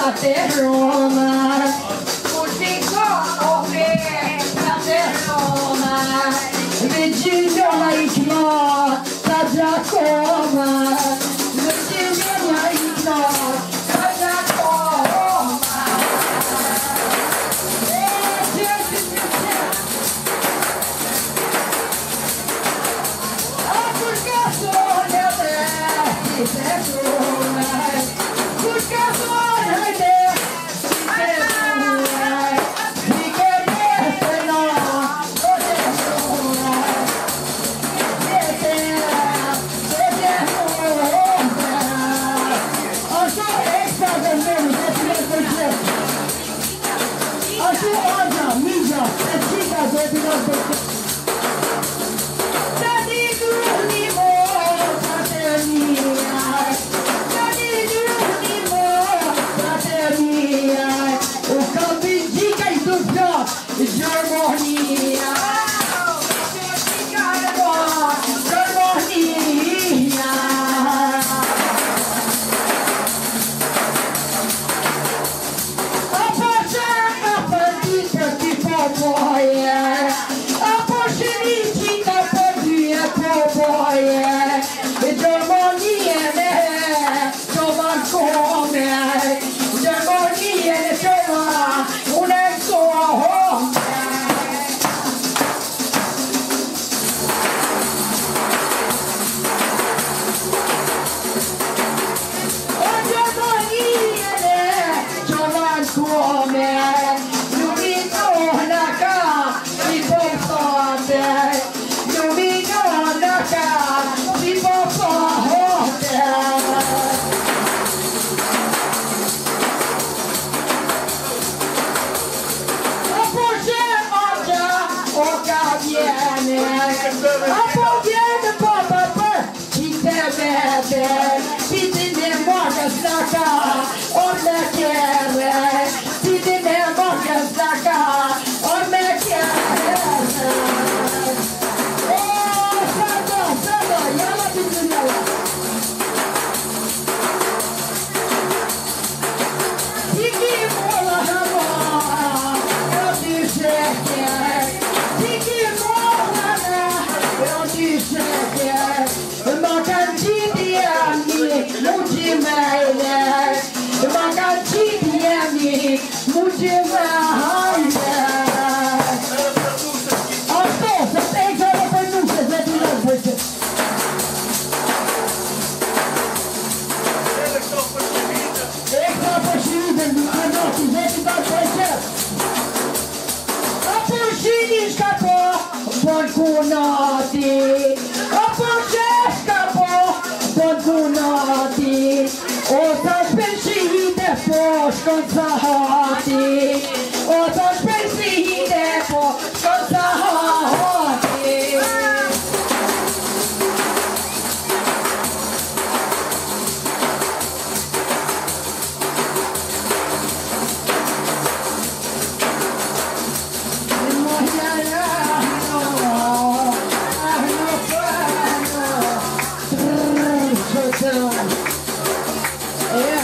te Roma, musico oferta te Roma, Virginia Laitma, Tadrakoma, Virginia Laitma, Tadrakoma. Yeah.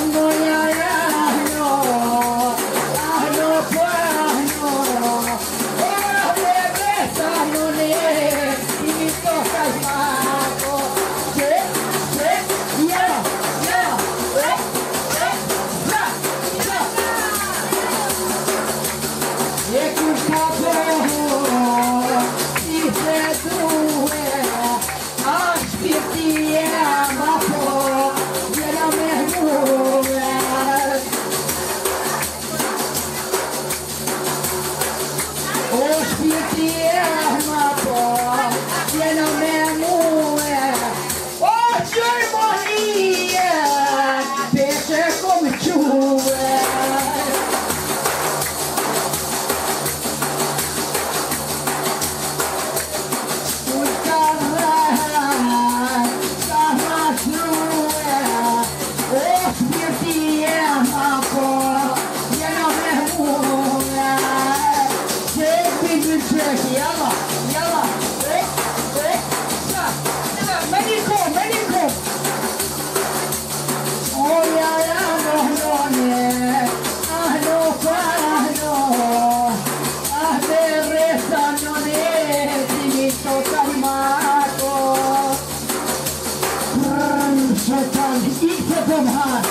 kom här.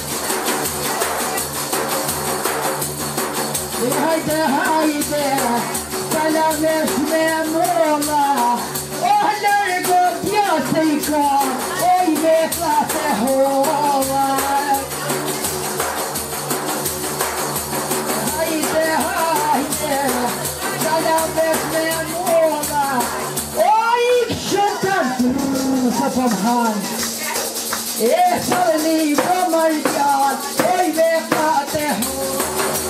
Hajde, hajde, salames med måla. Och när det går pjäsika, oj vet vad det håvar. Hajde, hajde, salames med måla. Oj, köttan, så kom han. Esa ni brommarjan, oj vet vad det håvar.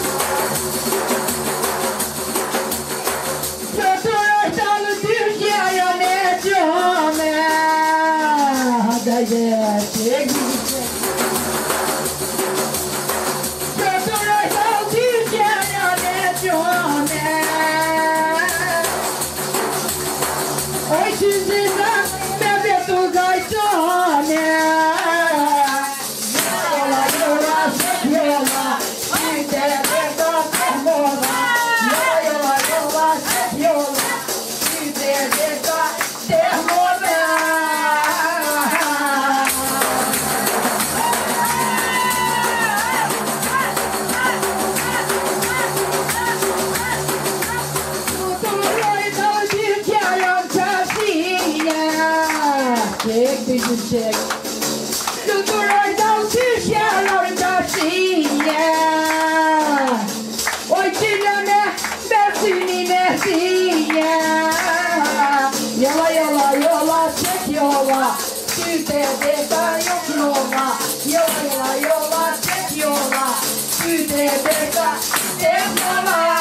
Check. Look right down to Sharon Garcia. Oi, Tina, Messini, Messia. Yola, yola, yola, check yola. Tu te deca, yola. Yola, yola, yola, check yola. Tu te deca, yola.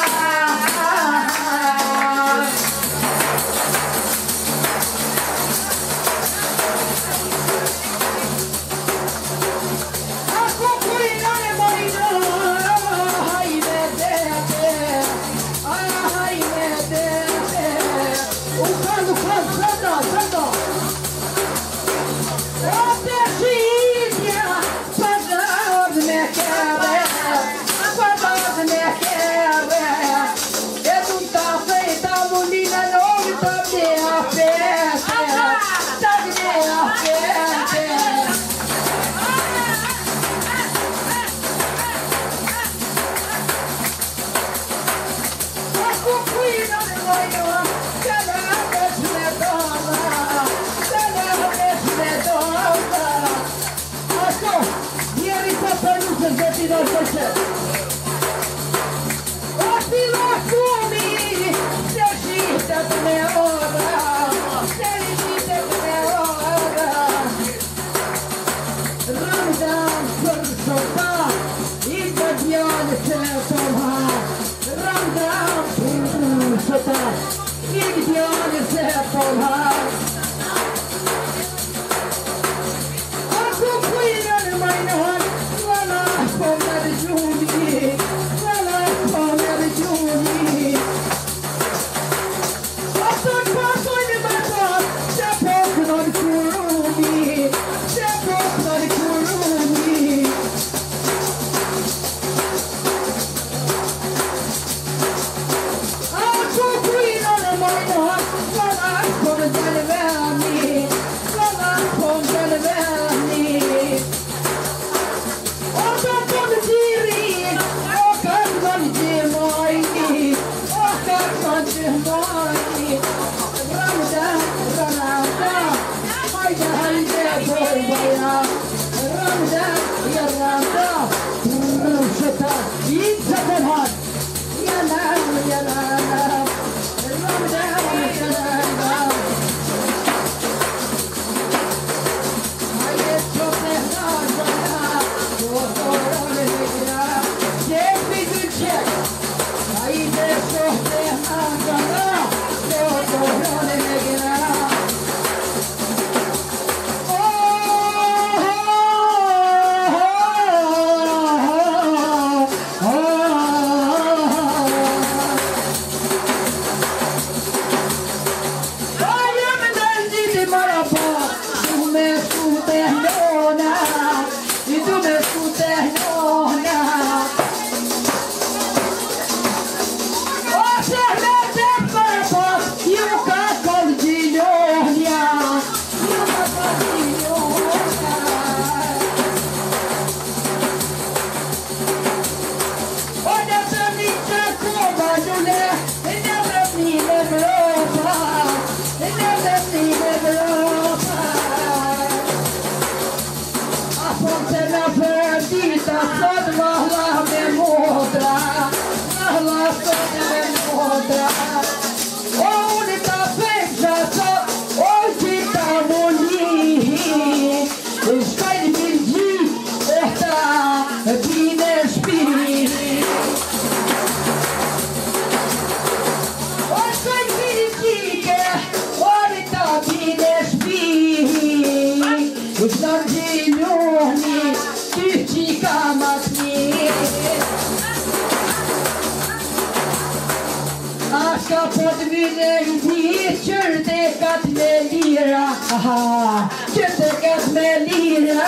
dita sot valla me modra, valla sot me modra. O unica feccia sot, o dita moni, stai di bilgi, esta bine spiri. O stai bilgi che, o dita bine spiri, stai Ska podvinner dit, kjørdekat med lira, kjørdekat med lira.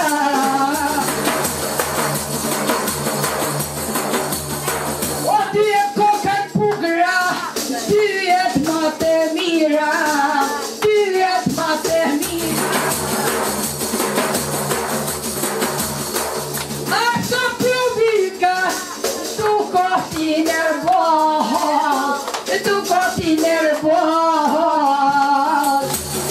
Og du er kokken pogra, du er et matte mira, du er et matte mira. Akka provika, du gått i nervøs. Du gått i nervøs.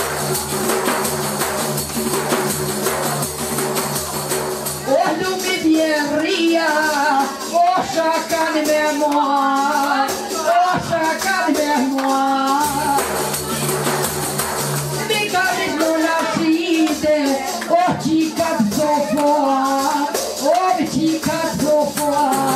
Og du midjeria, årsaken med meg, årsaken med meg. Vi kan ikke nola side, og kikket så på, og vi kikket så på.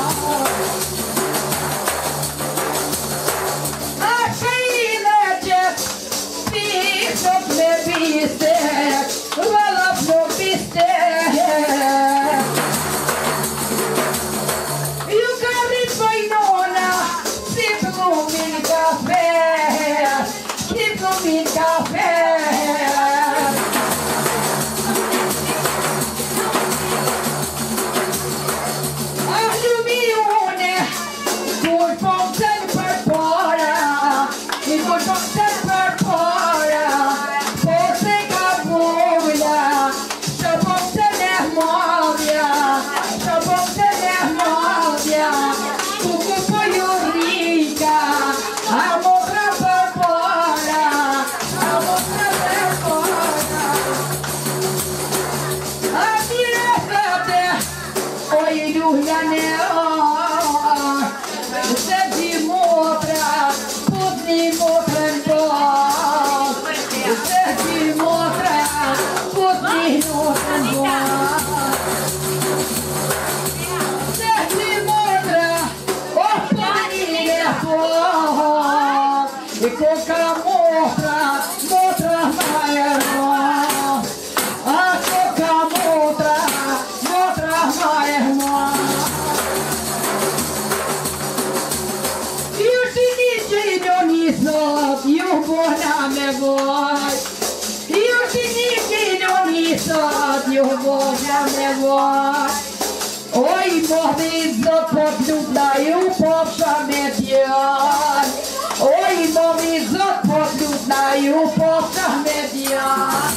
Oj, movizo podludnają powszamy dian. Oj, movizo podludnają powszamy dian.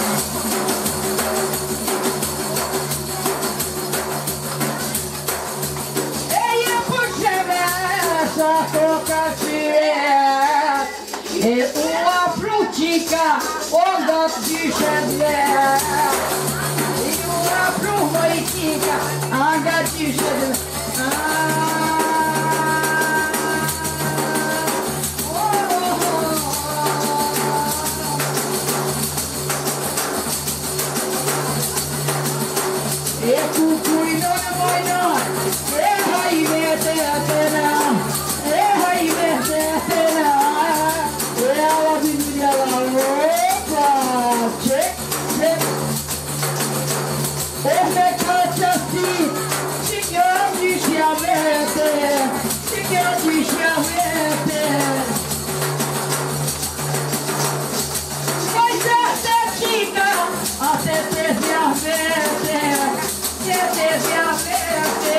Ej, ja potrzebę zakoka świat. I uła prucika, on do dzisiaj dwie. Moitica, anga dzisiaj. E cucui non vuoi no, e hai vete a tena, e hai vete a tena, e alla Bibbia la roba, check, check. E me cacciati, signor ci avete, signor ci avete. Vai sette chica, a sette si avete, sette si avete.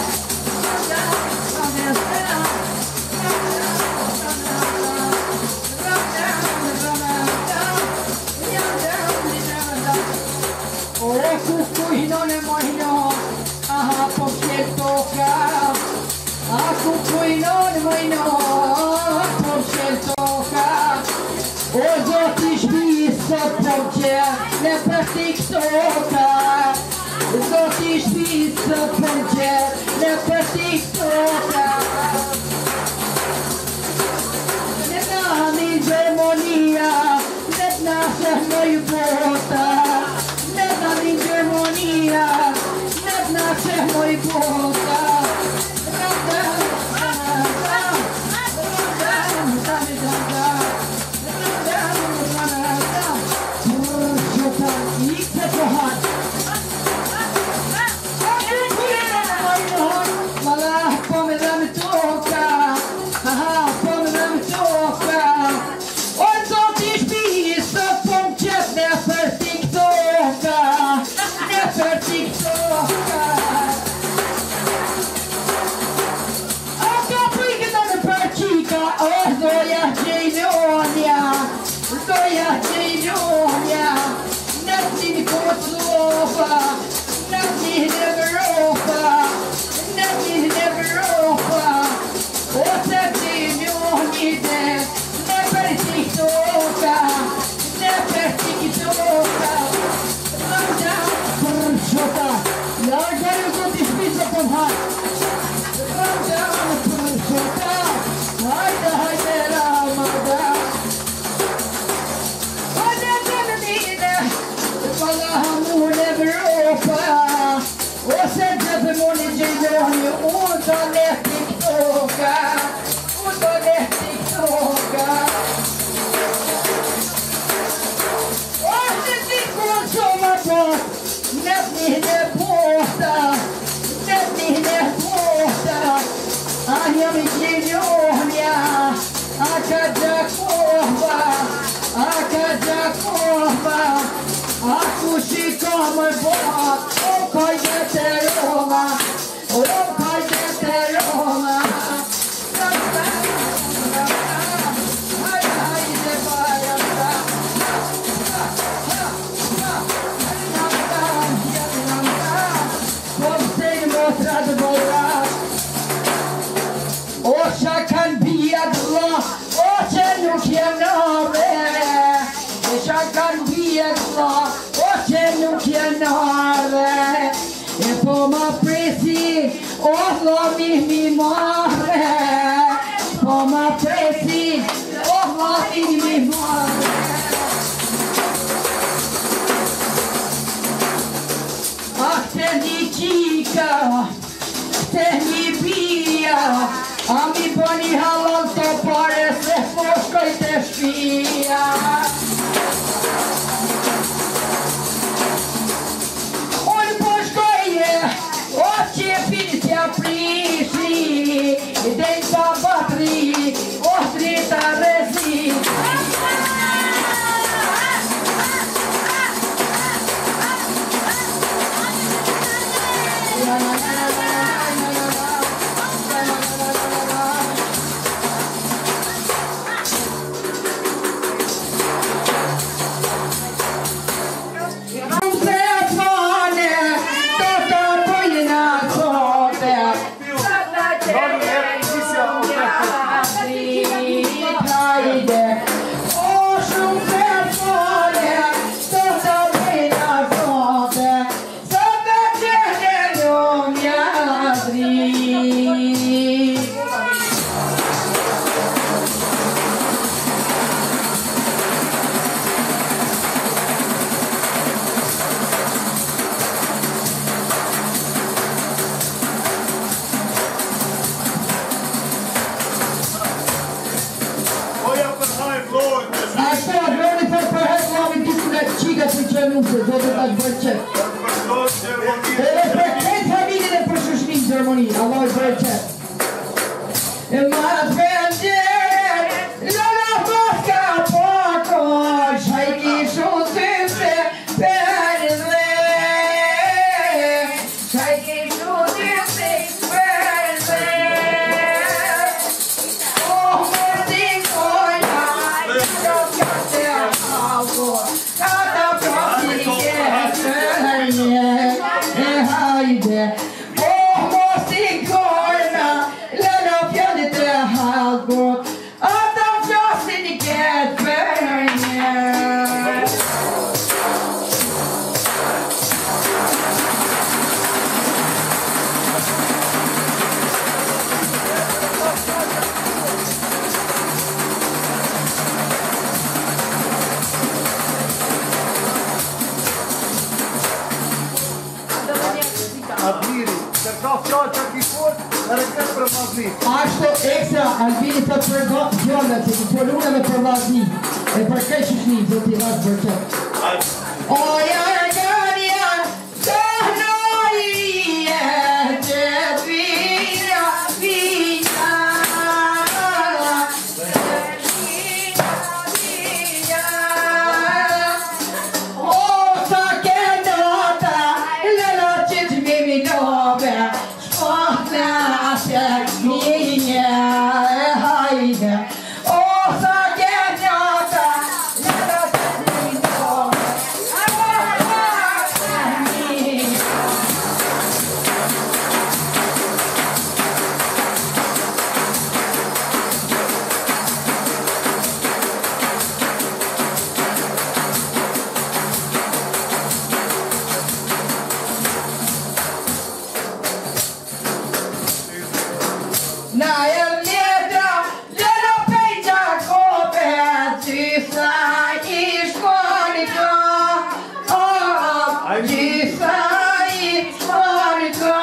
Ora cucui non è mai no, ah perché tocca, ah cucui non è mai no, perché tocca. Ora ti spisso perché ne per TikTok, Zot i shpis të përgjer në për TikToka. Në nani Gjermonia, në t'nashe mëj bota. Në nani Gjermonia, në t'nashe mëj bota. ka fjallë që ki fort, e rekret për vllazni. Ashtu ekstra, Albini të të përgat fjallët, që të përrune me për vllazni. E për këtë që shni, do t'i vazë për këtë. O jarënja, të nëjë, që t'vira, vina. Vina, vina. O sa kënota, lëla që t'mimi dobe, shpahna se minja e hajde. O sa kënota, lëla që t'mimi dobe, na e mjetra, lëra pejta kope, gjitha i shkoni ka, oh, gjitha i shkoni ka.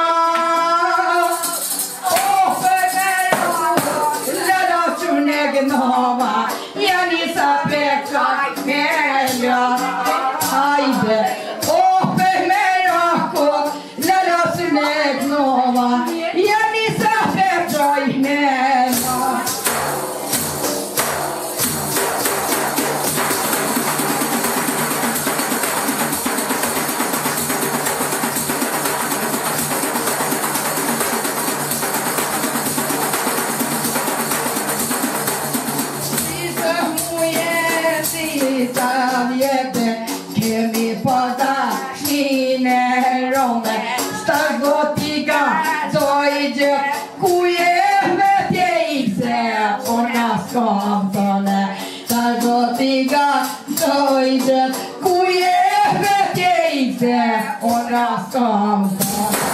O femero, lëra që ne gënova, janë i sa peka meja, hajde. O femero, lëra që ne gënova, janë i sa peka meja. Disa muje, disa vjete, kemi pata shnine rome, star gotika, dojgje, ku je vetje ikse, ona s'kam thone. Star gotika, dojgje, ku je vetje ikse, ona s'kam thone.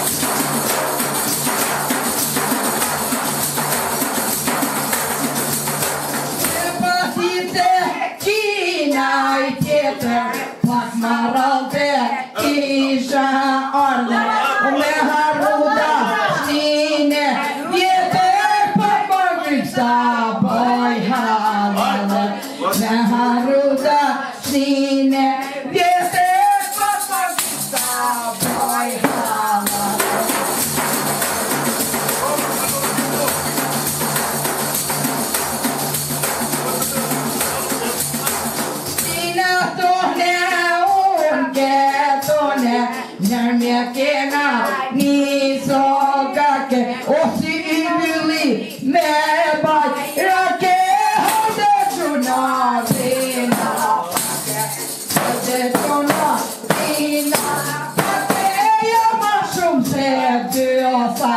Pasite kina i tjetër, pak maralte isha arde, o me harruda shnine vjetër, pak më gryksa boj halale. Me harruda shnine vjetër, pak më gryksa boj halale. Nërmje kena një sogake, o si i mylli me baj, rake hëtë quna vina, hëtë quna vina, hëtë e jo ma shumë se dy osa.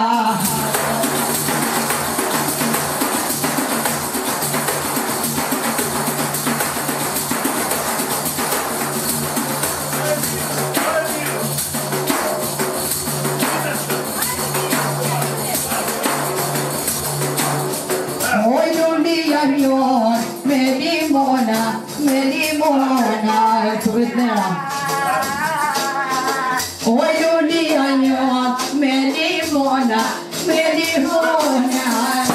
Oj Julia njën, me limona, me limona, e të vitnera. Oj Julia njën, me limona, me limona.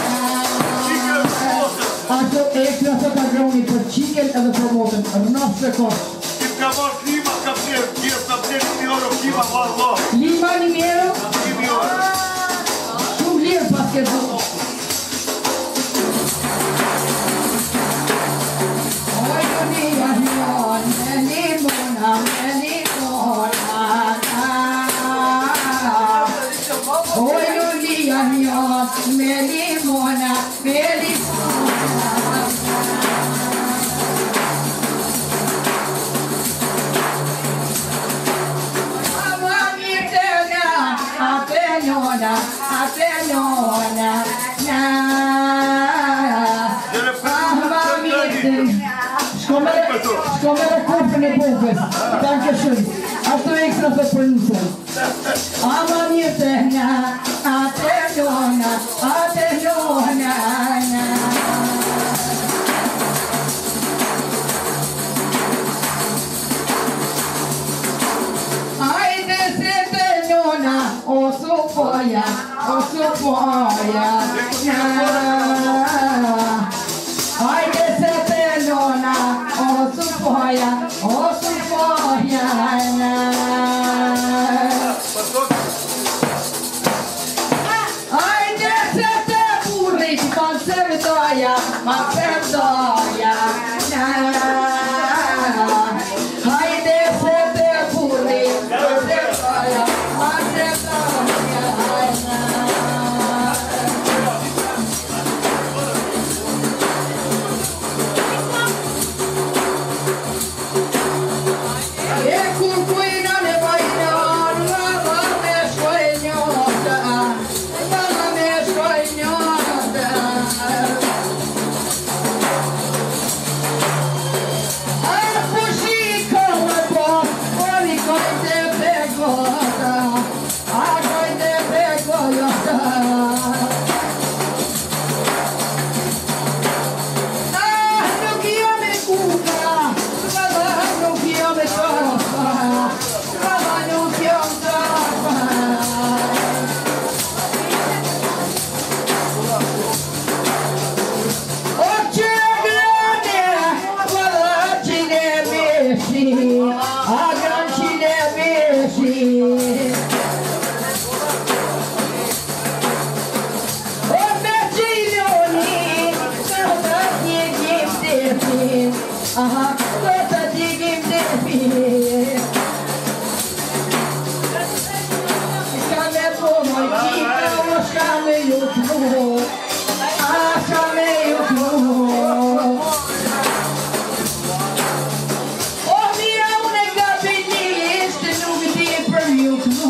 Ashtu ekstra sot agroni për qiken edhe për motën, rënas se kosh. Kim ka marrë klima, ka bjerë, bjerë, ka bjerë një euro klima, Allah. Lima një mjero? Një euro. Shumë lirë pas ke zotë. Oj Julia njën, me limona, me limona. Oj Julia njën, me limona, me limona. Ama mirtena, apenona, apenona, na. Ama mirtena. Shko me kofën e bukës. Danke schön. Ashtu ekstra të për nësën. Ama mirtena, apenona, apenona, na. Ajde se penona, o Supoja, o Supoja, ajde se penona, o Supoja, o Supoja, ajde se te burit, man se vdoja, man se vdoja, ajde se te burit, man se vdoja, man se vdoja. Aha, tota digim depi. Škame po moj kipno, škame jutno, a škame jutno. Oh, mira una gabinete, nog det för jutno.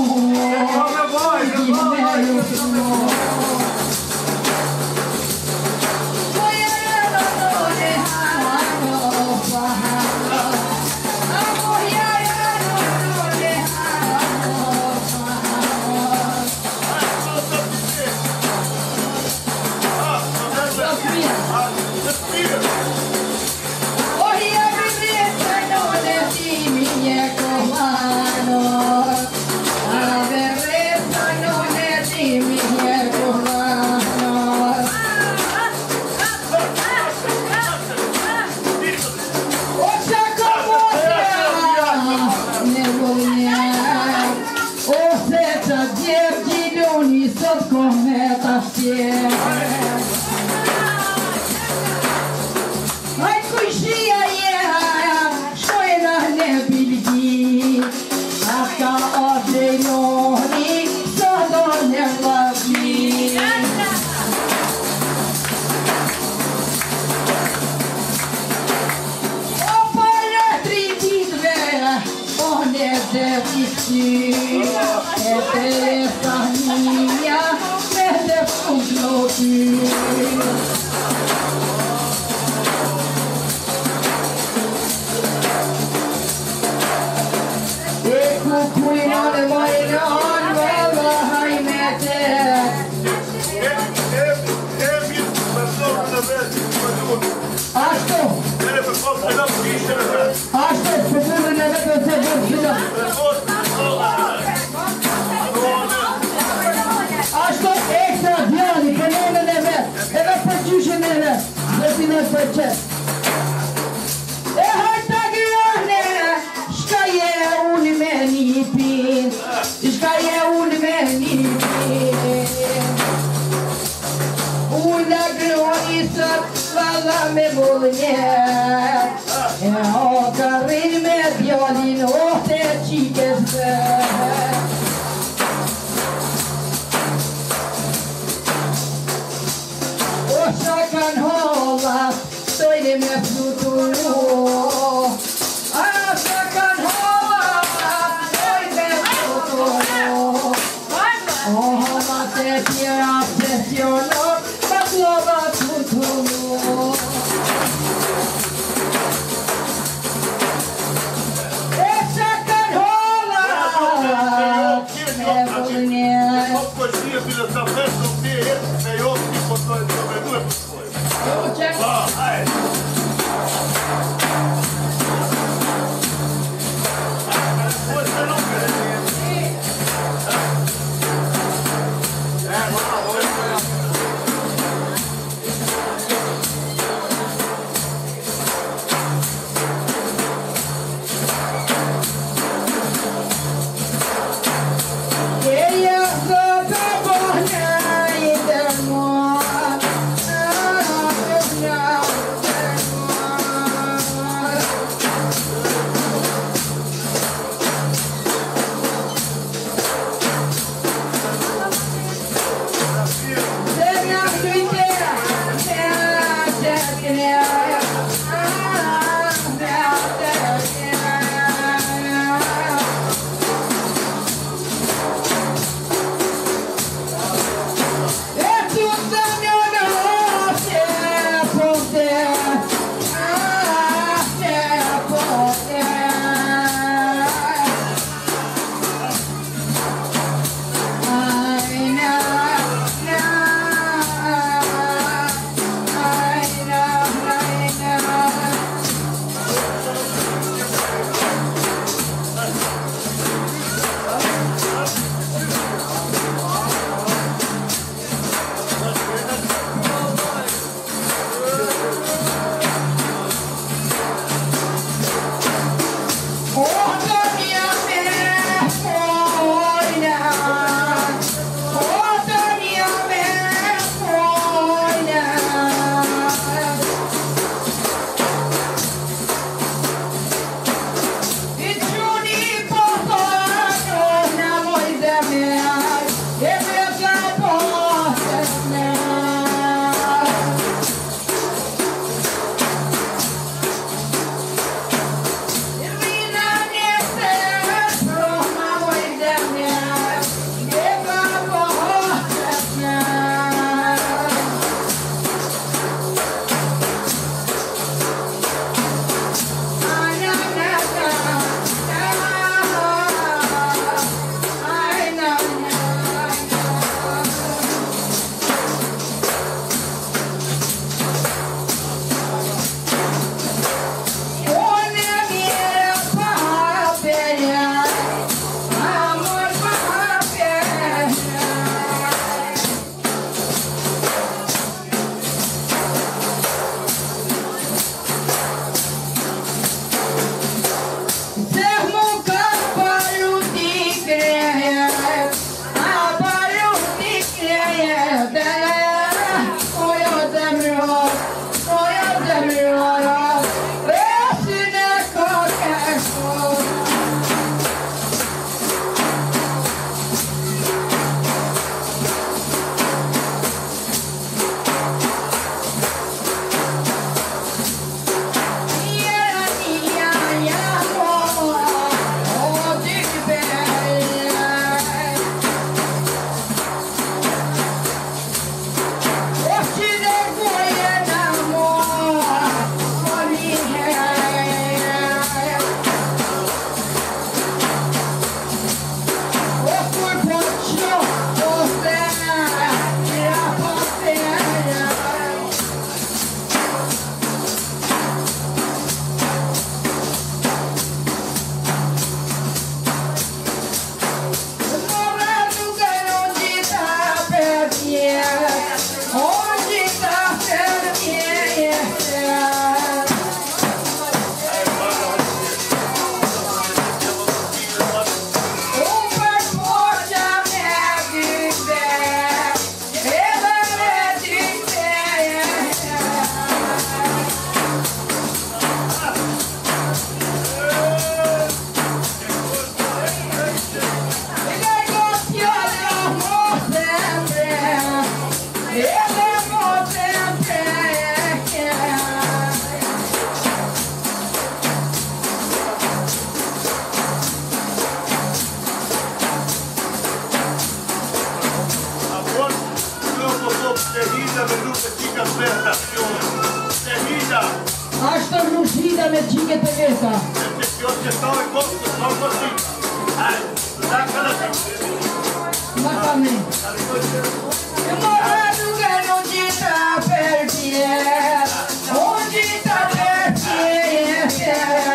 Stehida me nuk e qika të veta. Stehida. Ashtë të nushida me qike të veta. Se kjo që stoj kostë, të stoj kostë. Hajde, da ka në të. Ma ka me. E mora duke në gjitha për tjerë, o gjitha për tjerë.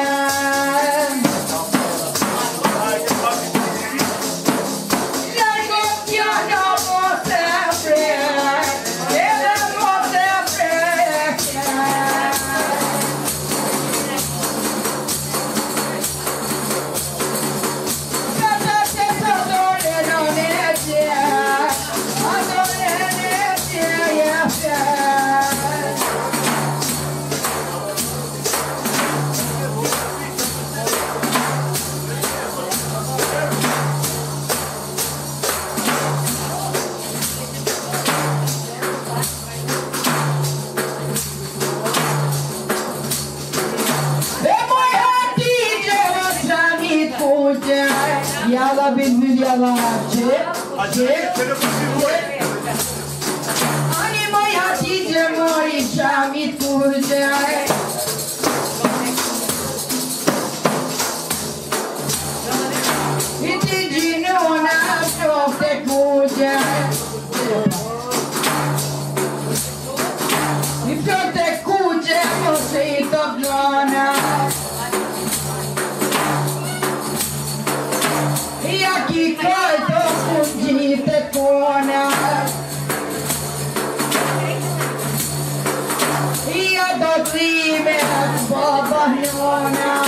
Yalla bülbül yalla çek çek Hani moy Hatice moy Şamit Kurcay İtincini ona çok de Kurcay İpte de Kurcay o şey toplana Jaki kraj to skunđite kona Ja do klime baba nona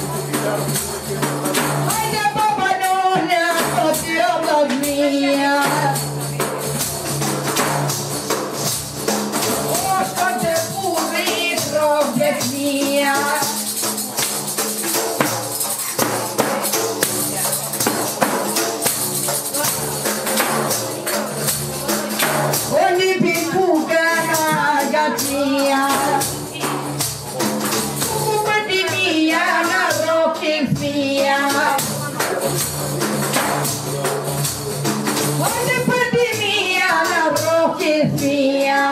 Hajde baba nona, to ti odlažnija Ošto te puri trogjetnija Oni pikuga na gatinha Uma de minha na roquinha Oni pandemia na roquinha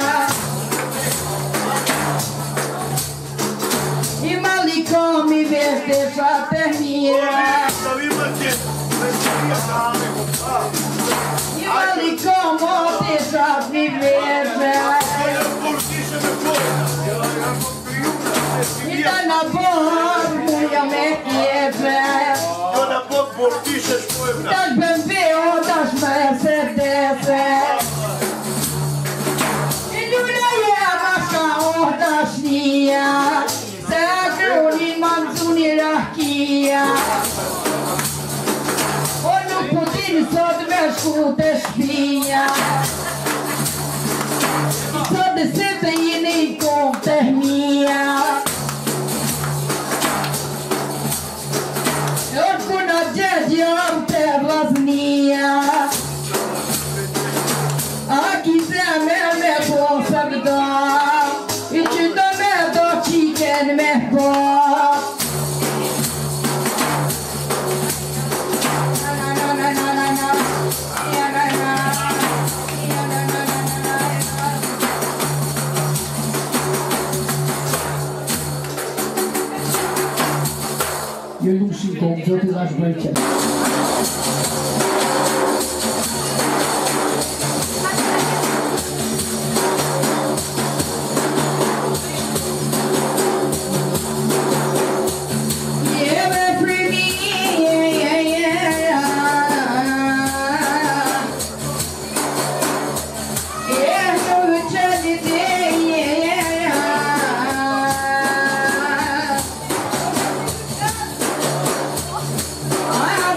E malicom me veste fraternia Ali como te sabe viver E tá na boa, mulher me quebra Das B M W, das Mercedes E luna é a das minhas Sacroni manzunirarquia Só de me escuta espinha Só de senta e nem conta minha Eu fui na gente terras minha Aqui tem me me possa me dar E te dou me dou te quer me pôr Jelusinką, co ty nasz będzie? I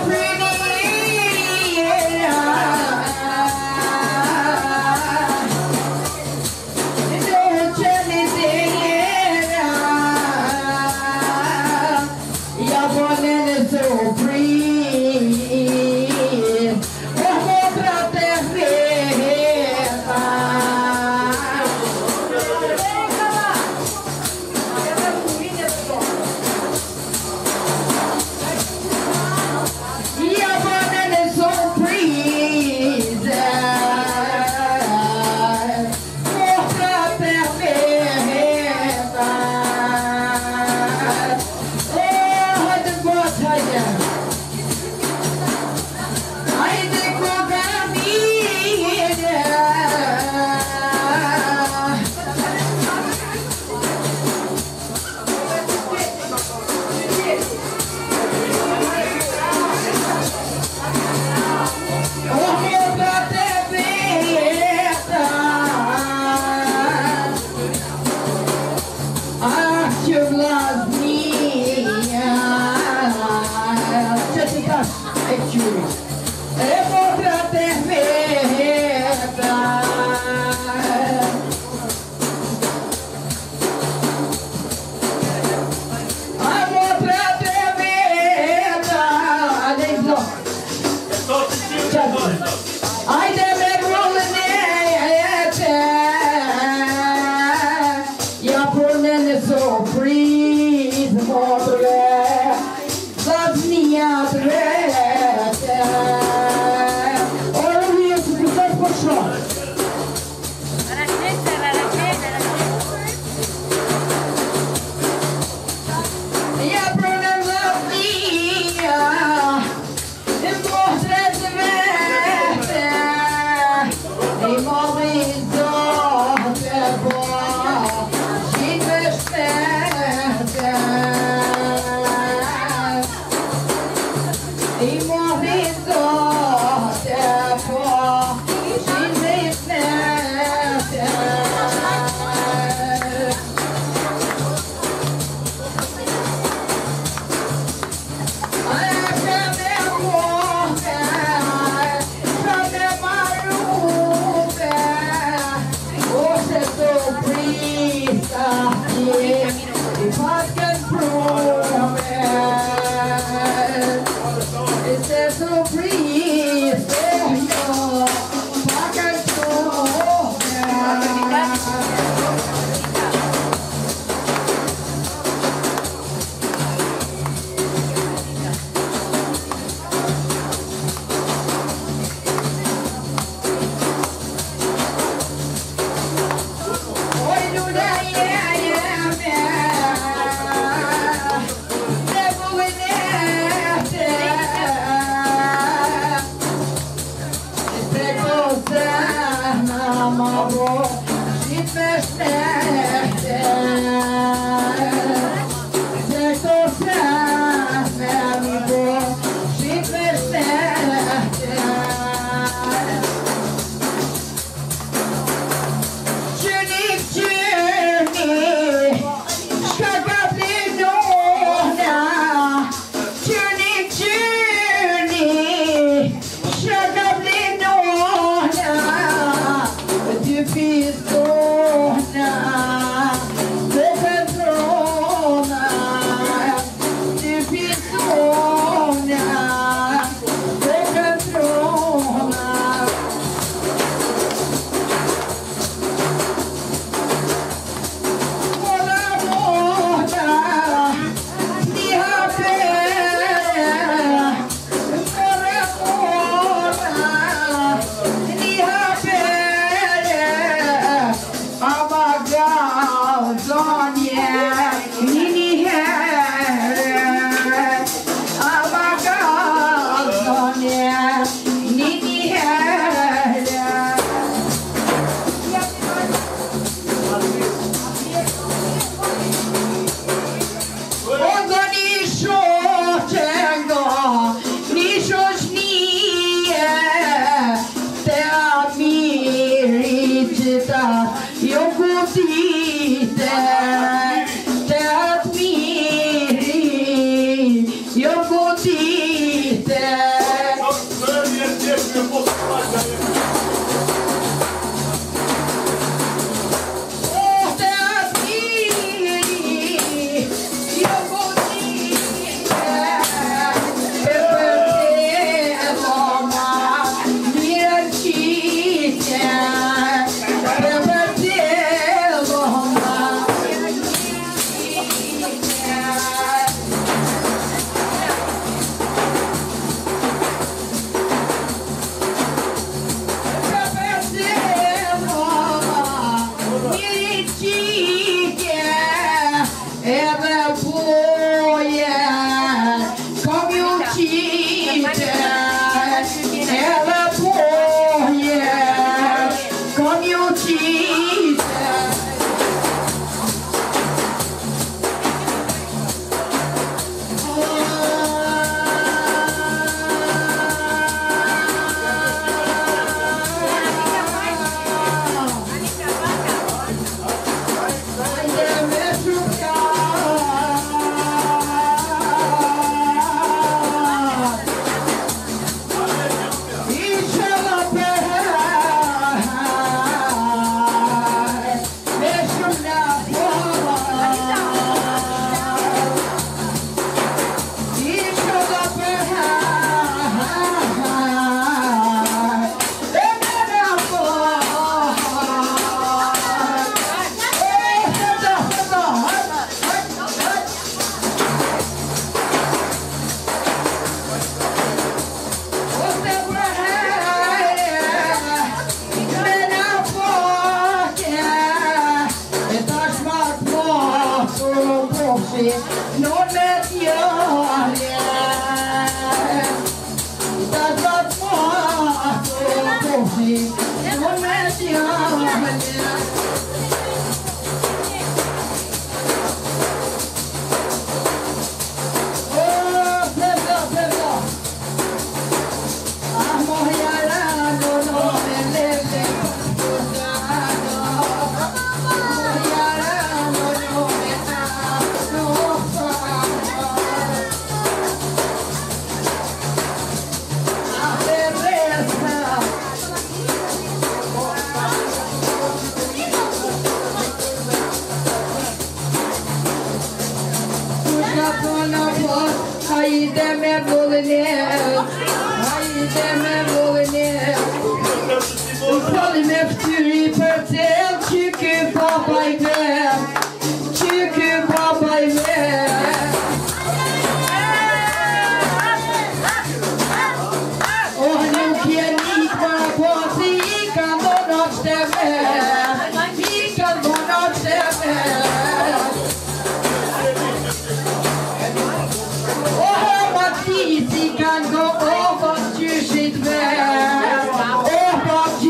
Easy can go over to shit there. Oh,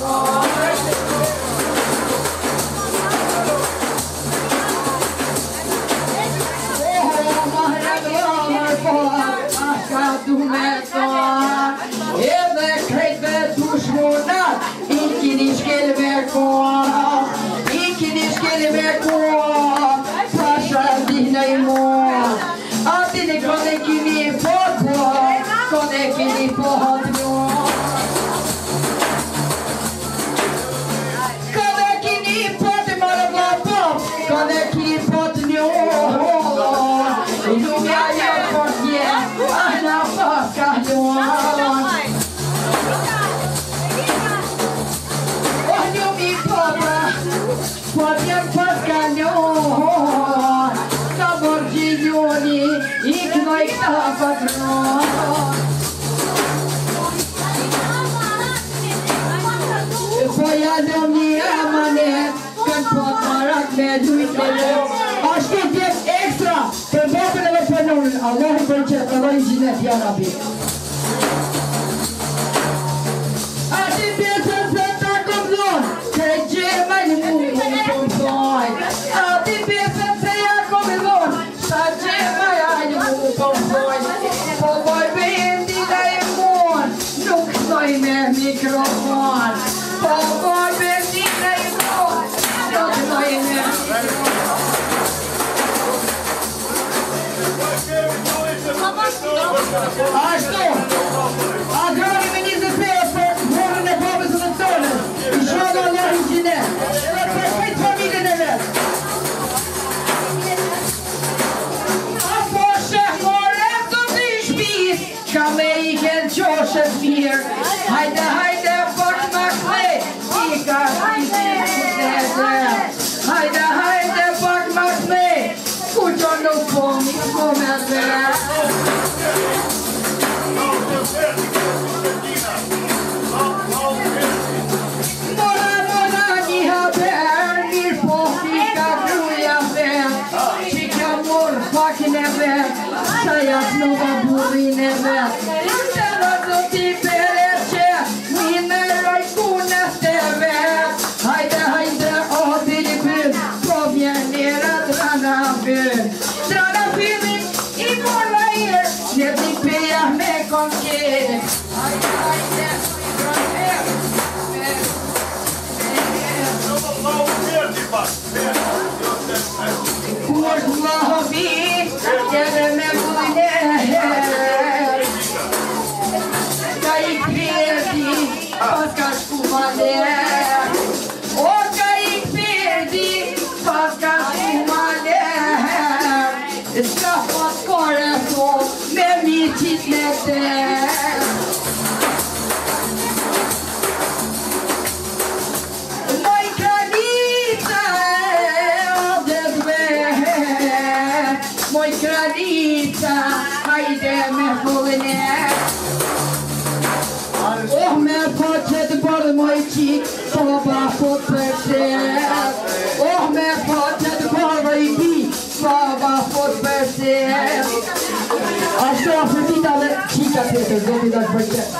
Allah berkat Allah izinat ya Rabbi. Adi biasa saya kumlon, kerja malu kumlon. Adi biasa saya kumlon, saja malu kumlon. Pokok bendi daimon, nuk noi me mikrofon. Pokok bendi daimon, nuk noi me mikrofon. А что? А говори мне за это, можно не побыть на столе. Еще одна ларичина. Это пошли фамилия, наверное. А Боже, море, тут ты спишь. Камейкен, Джоша, Смир. Хайда, хайда, Бог, Маклей. Тика, хайда, хайда, Бог, Маклей. Кучону помни, помни, saya snova buri neve. Tera do ti pereche, mine roj kuna steve. Hajde, hajde, odili bud, povjenera drana bud. Drana bud i våra er, ne ti peja me konker. Hajde, hajde, Oh, men fortsätter bara med kik, bara fortsätter. Oh, men fortsätter bara i bil, bara fortsätter. Alltså, jag får titta och kika till det, då blir det fortsätter.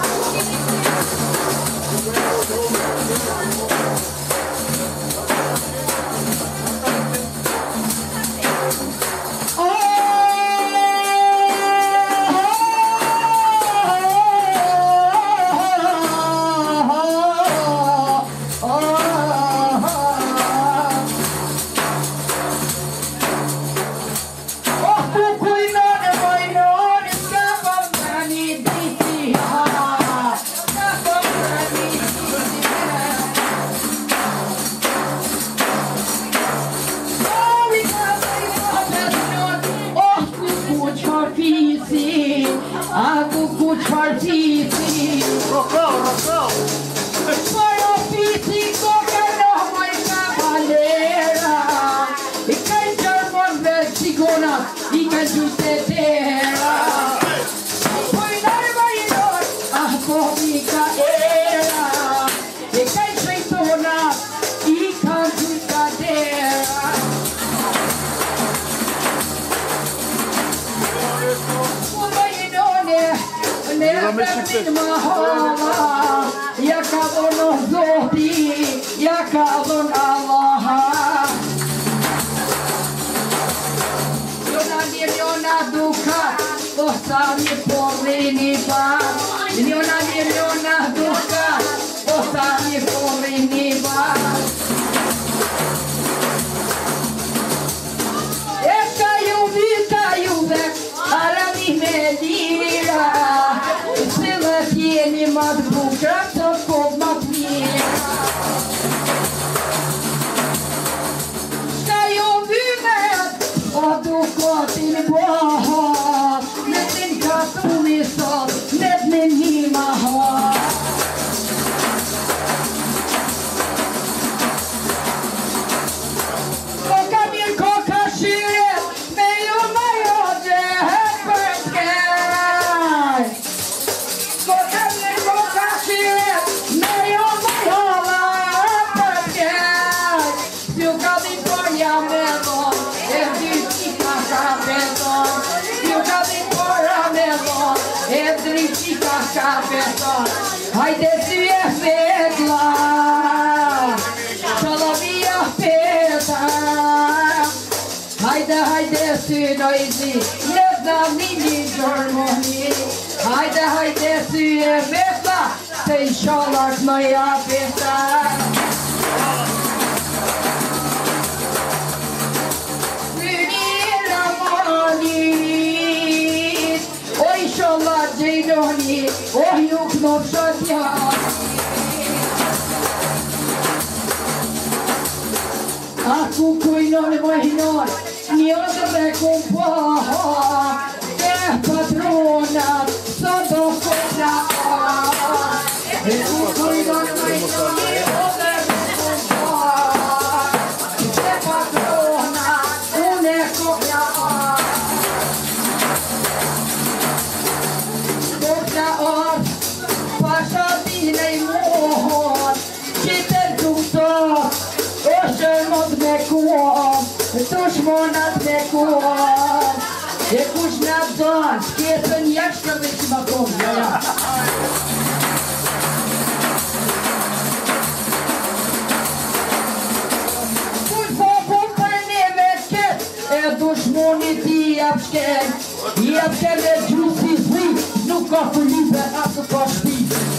min mahala, jaka ono zoti, jaka on Allaha. Jona miliona duha, ostani porini bar. Miliona miliona duha, ostani porini bar. Ekaju vitaju vek, arami medira. Sile tjeni mat bukra, to kod mat mira. Skaju vymet, og du går til boha. Med din katolisal, med min himaha. Haide syö fetla, salavia feta. Haide haide syö noisi, nedna nini jormoni. Haide haide syö fetla, tei shalak noja feta. Mynira monit, oi shalak jeidoni. Oh, you know, shut your Aku kuinon mohinon, niode me kumpoha, eh patrona, sodo kona. Aku kuinon mohinon, niode me kumpoha, eh patrona, une kona. Kona or, pasha dinei mohon, kitel tuktok. Oshemot mekuam, tushmonat mekuam. Ekush nadzon, kieten yashka vesimakom. Kutfopom pernemetket, e dushmonit i apshken. I apshken e gjusi zli, nuk ka për libe, asu ka shpi.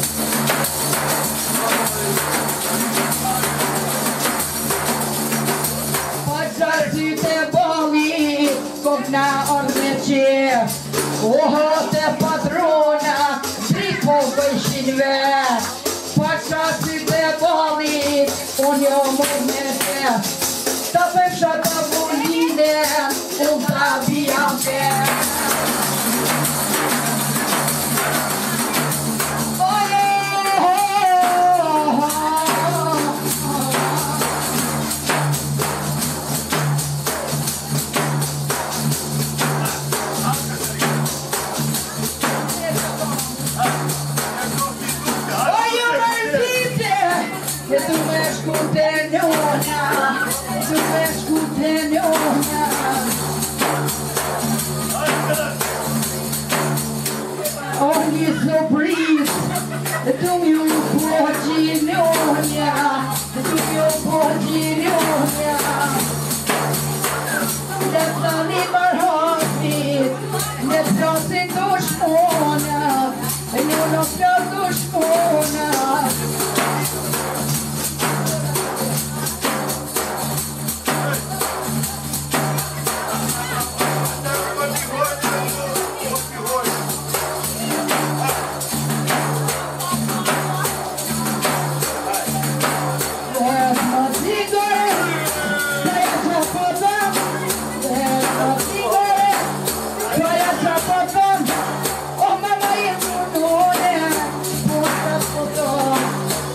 Syte bali, kokna orme qe. Oho te patrona, dripo bëjshin vet. Pasha syte bali, unë jo mund me te. Ta pëfsha ta buline, unë ta vijam te. Ogni sorpresa, tu mi un po' ginogna, tu mi un po' ginogna. Detta livar havet, detta sin duschmona, en olofta duschmona. Oh, mamma, io non ho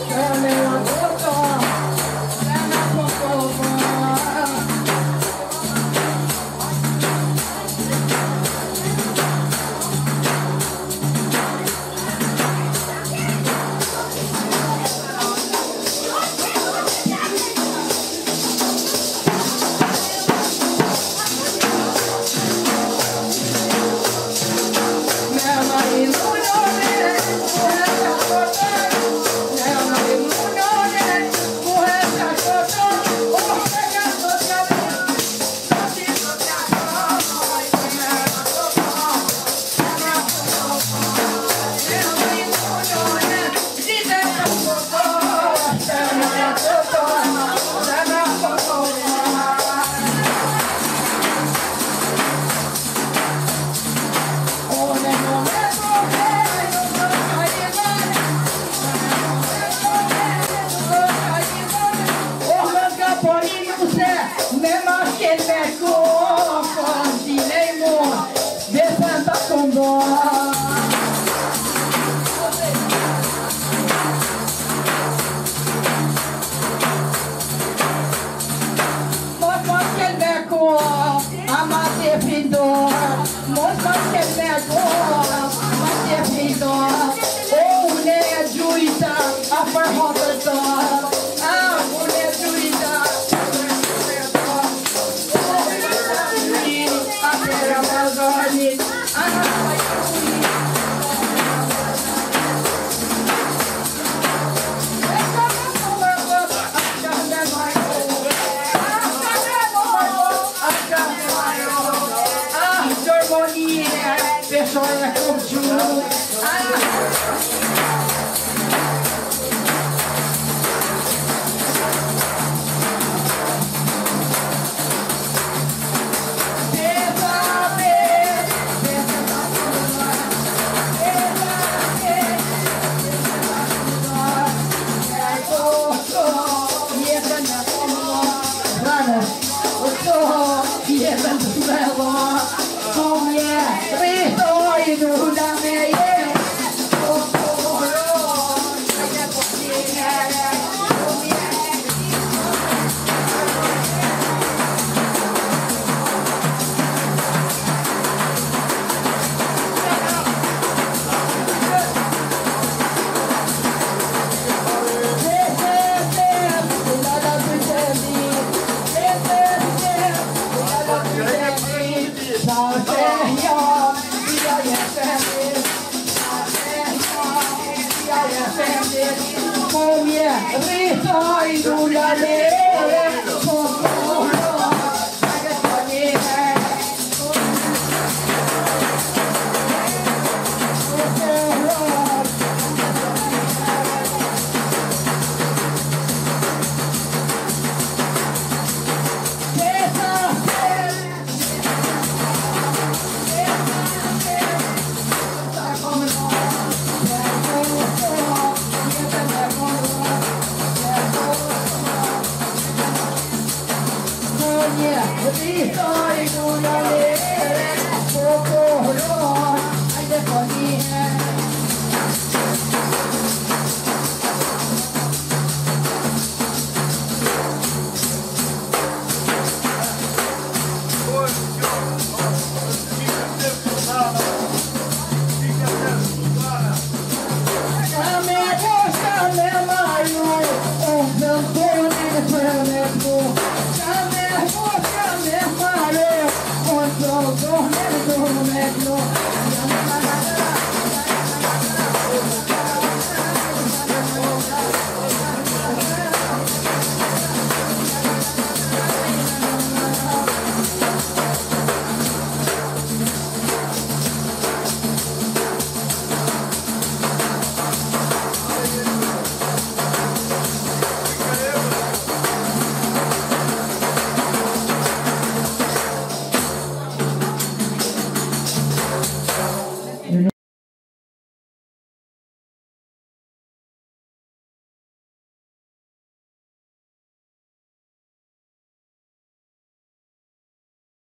Yeah,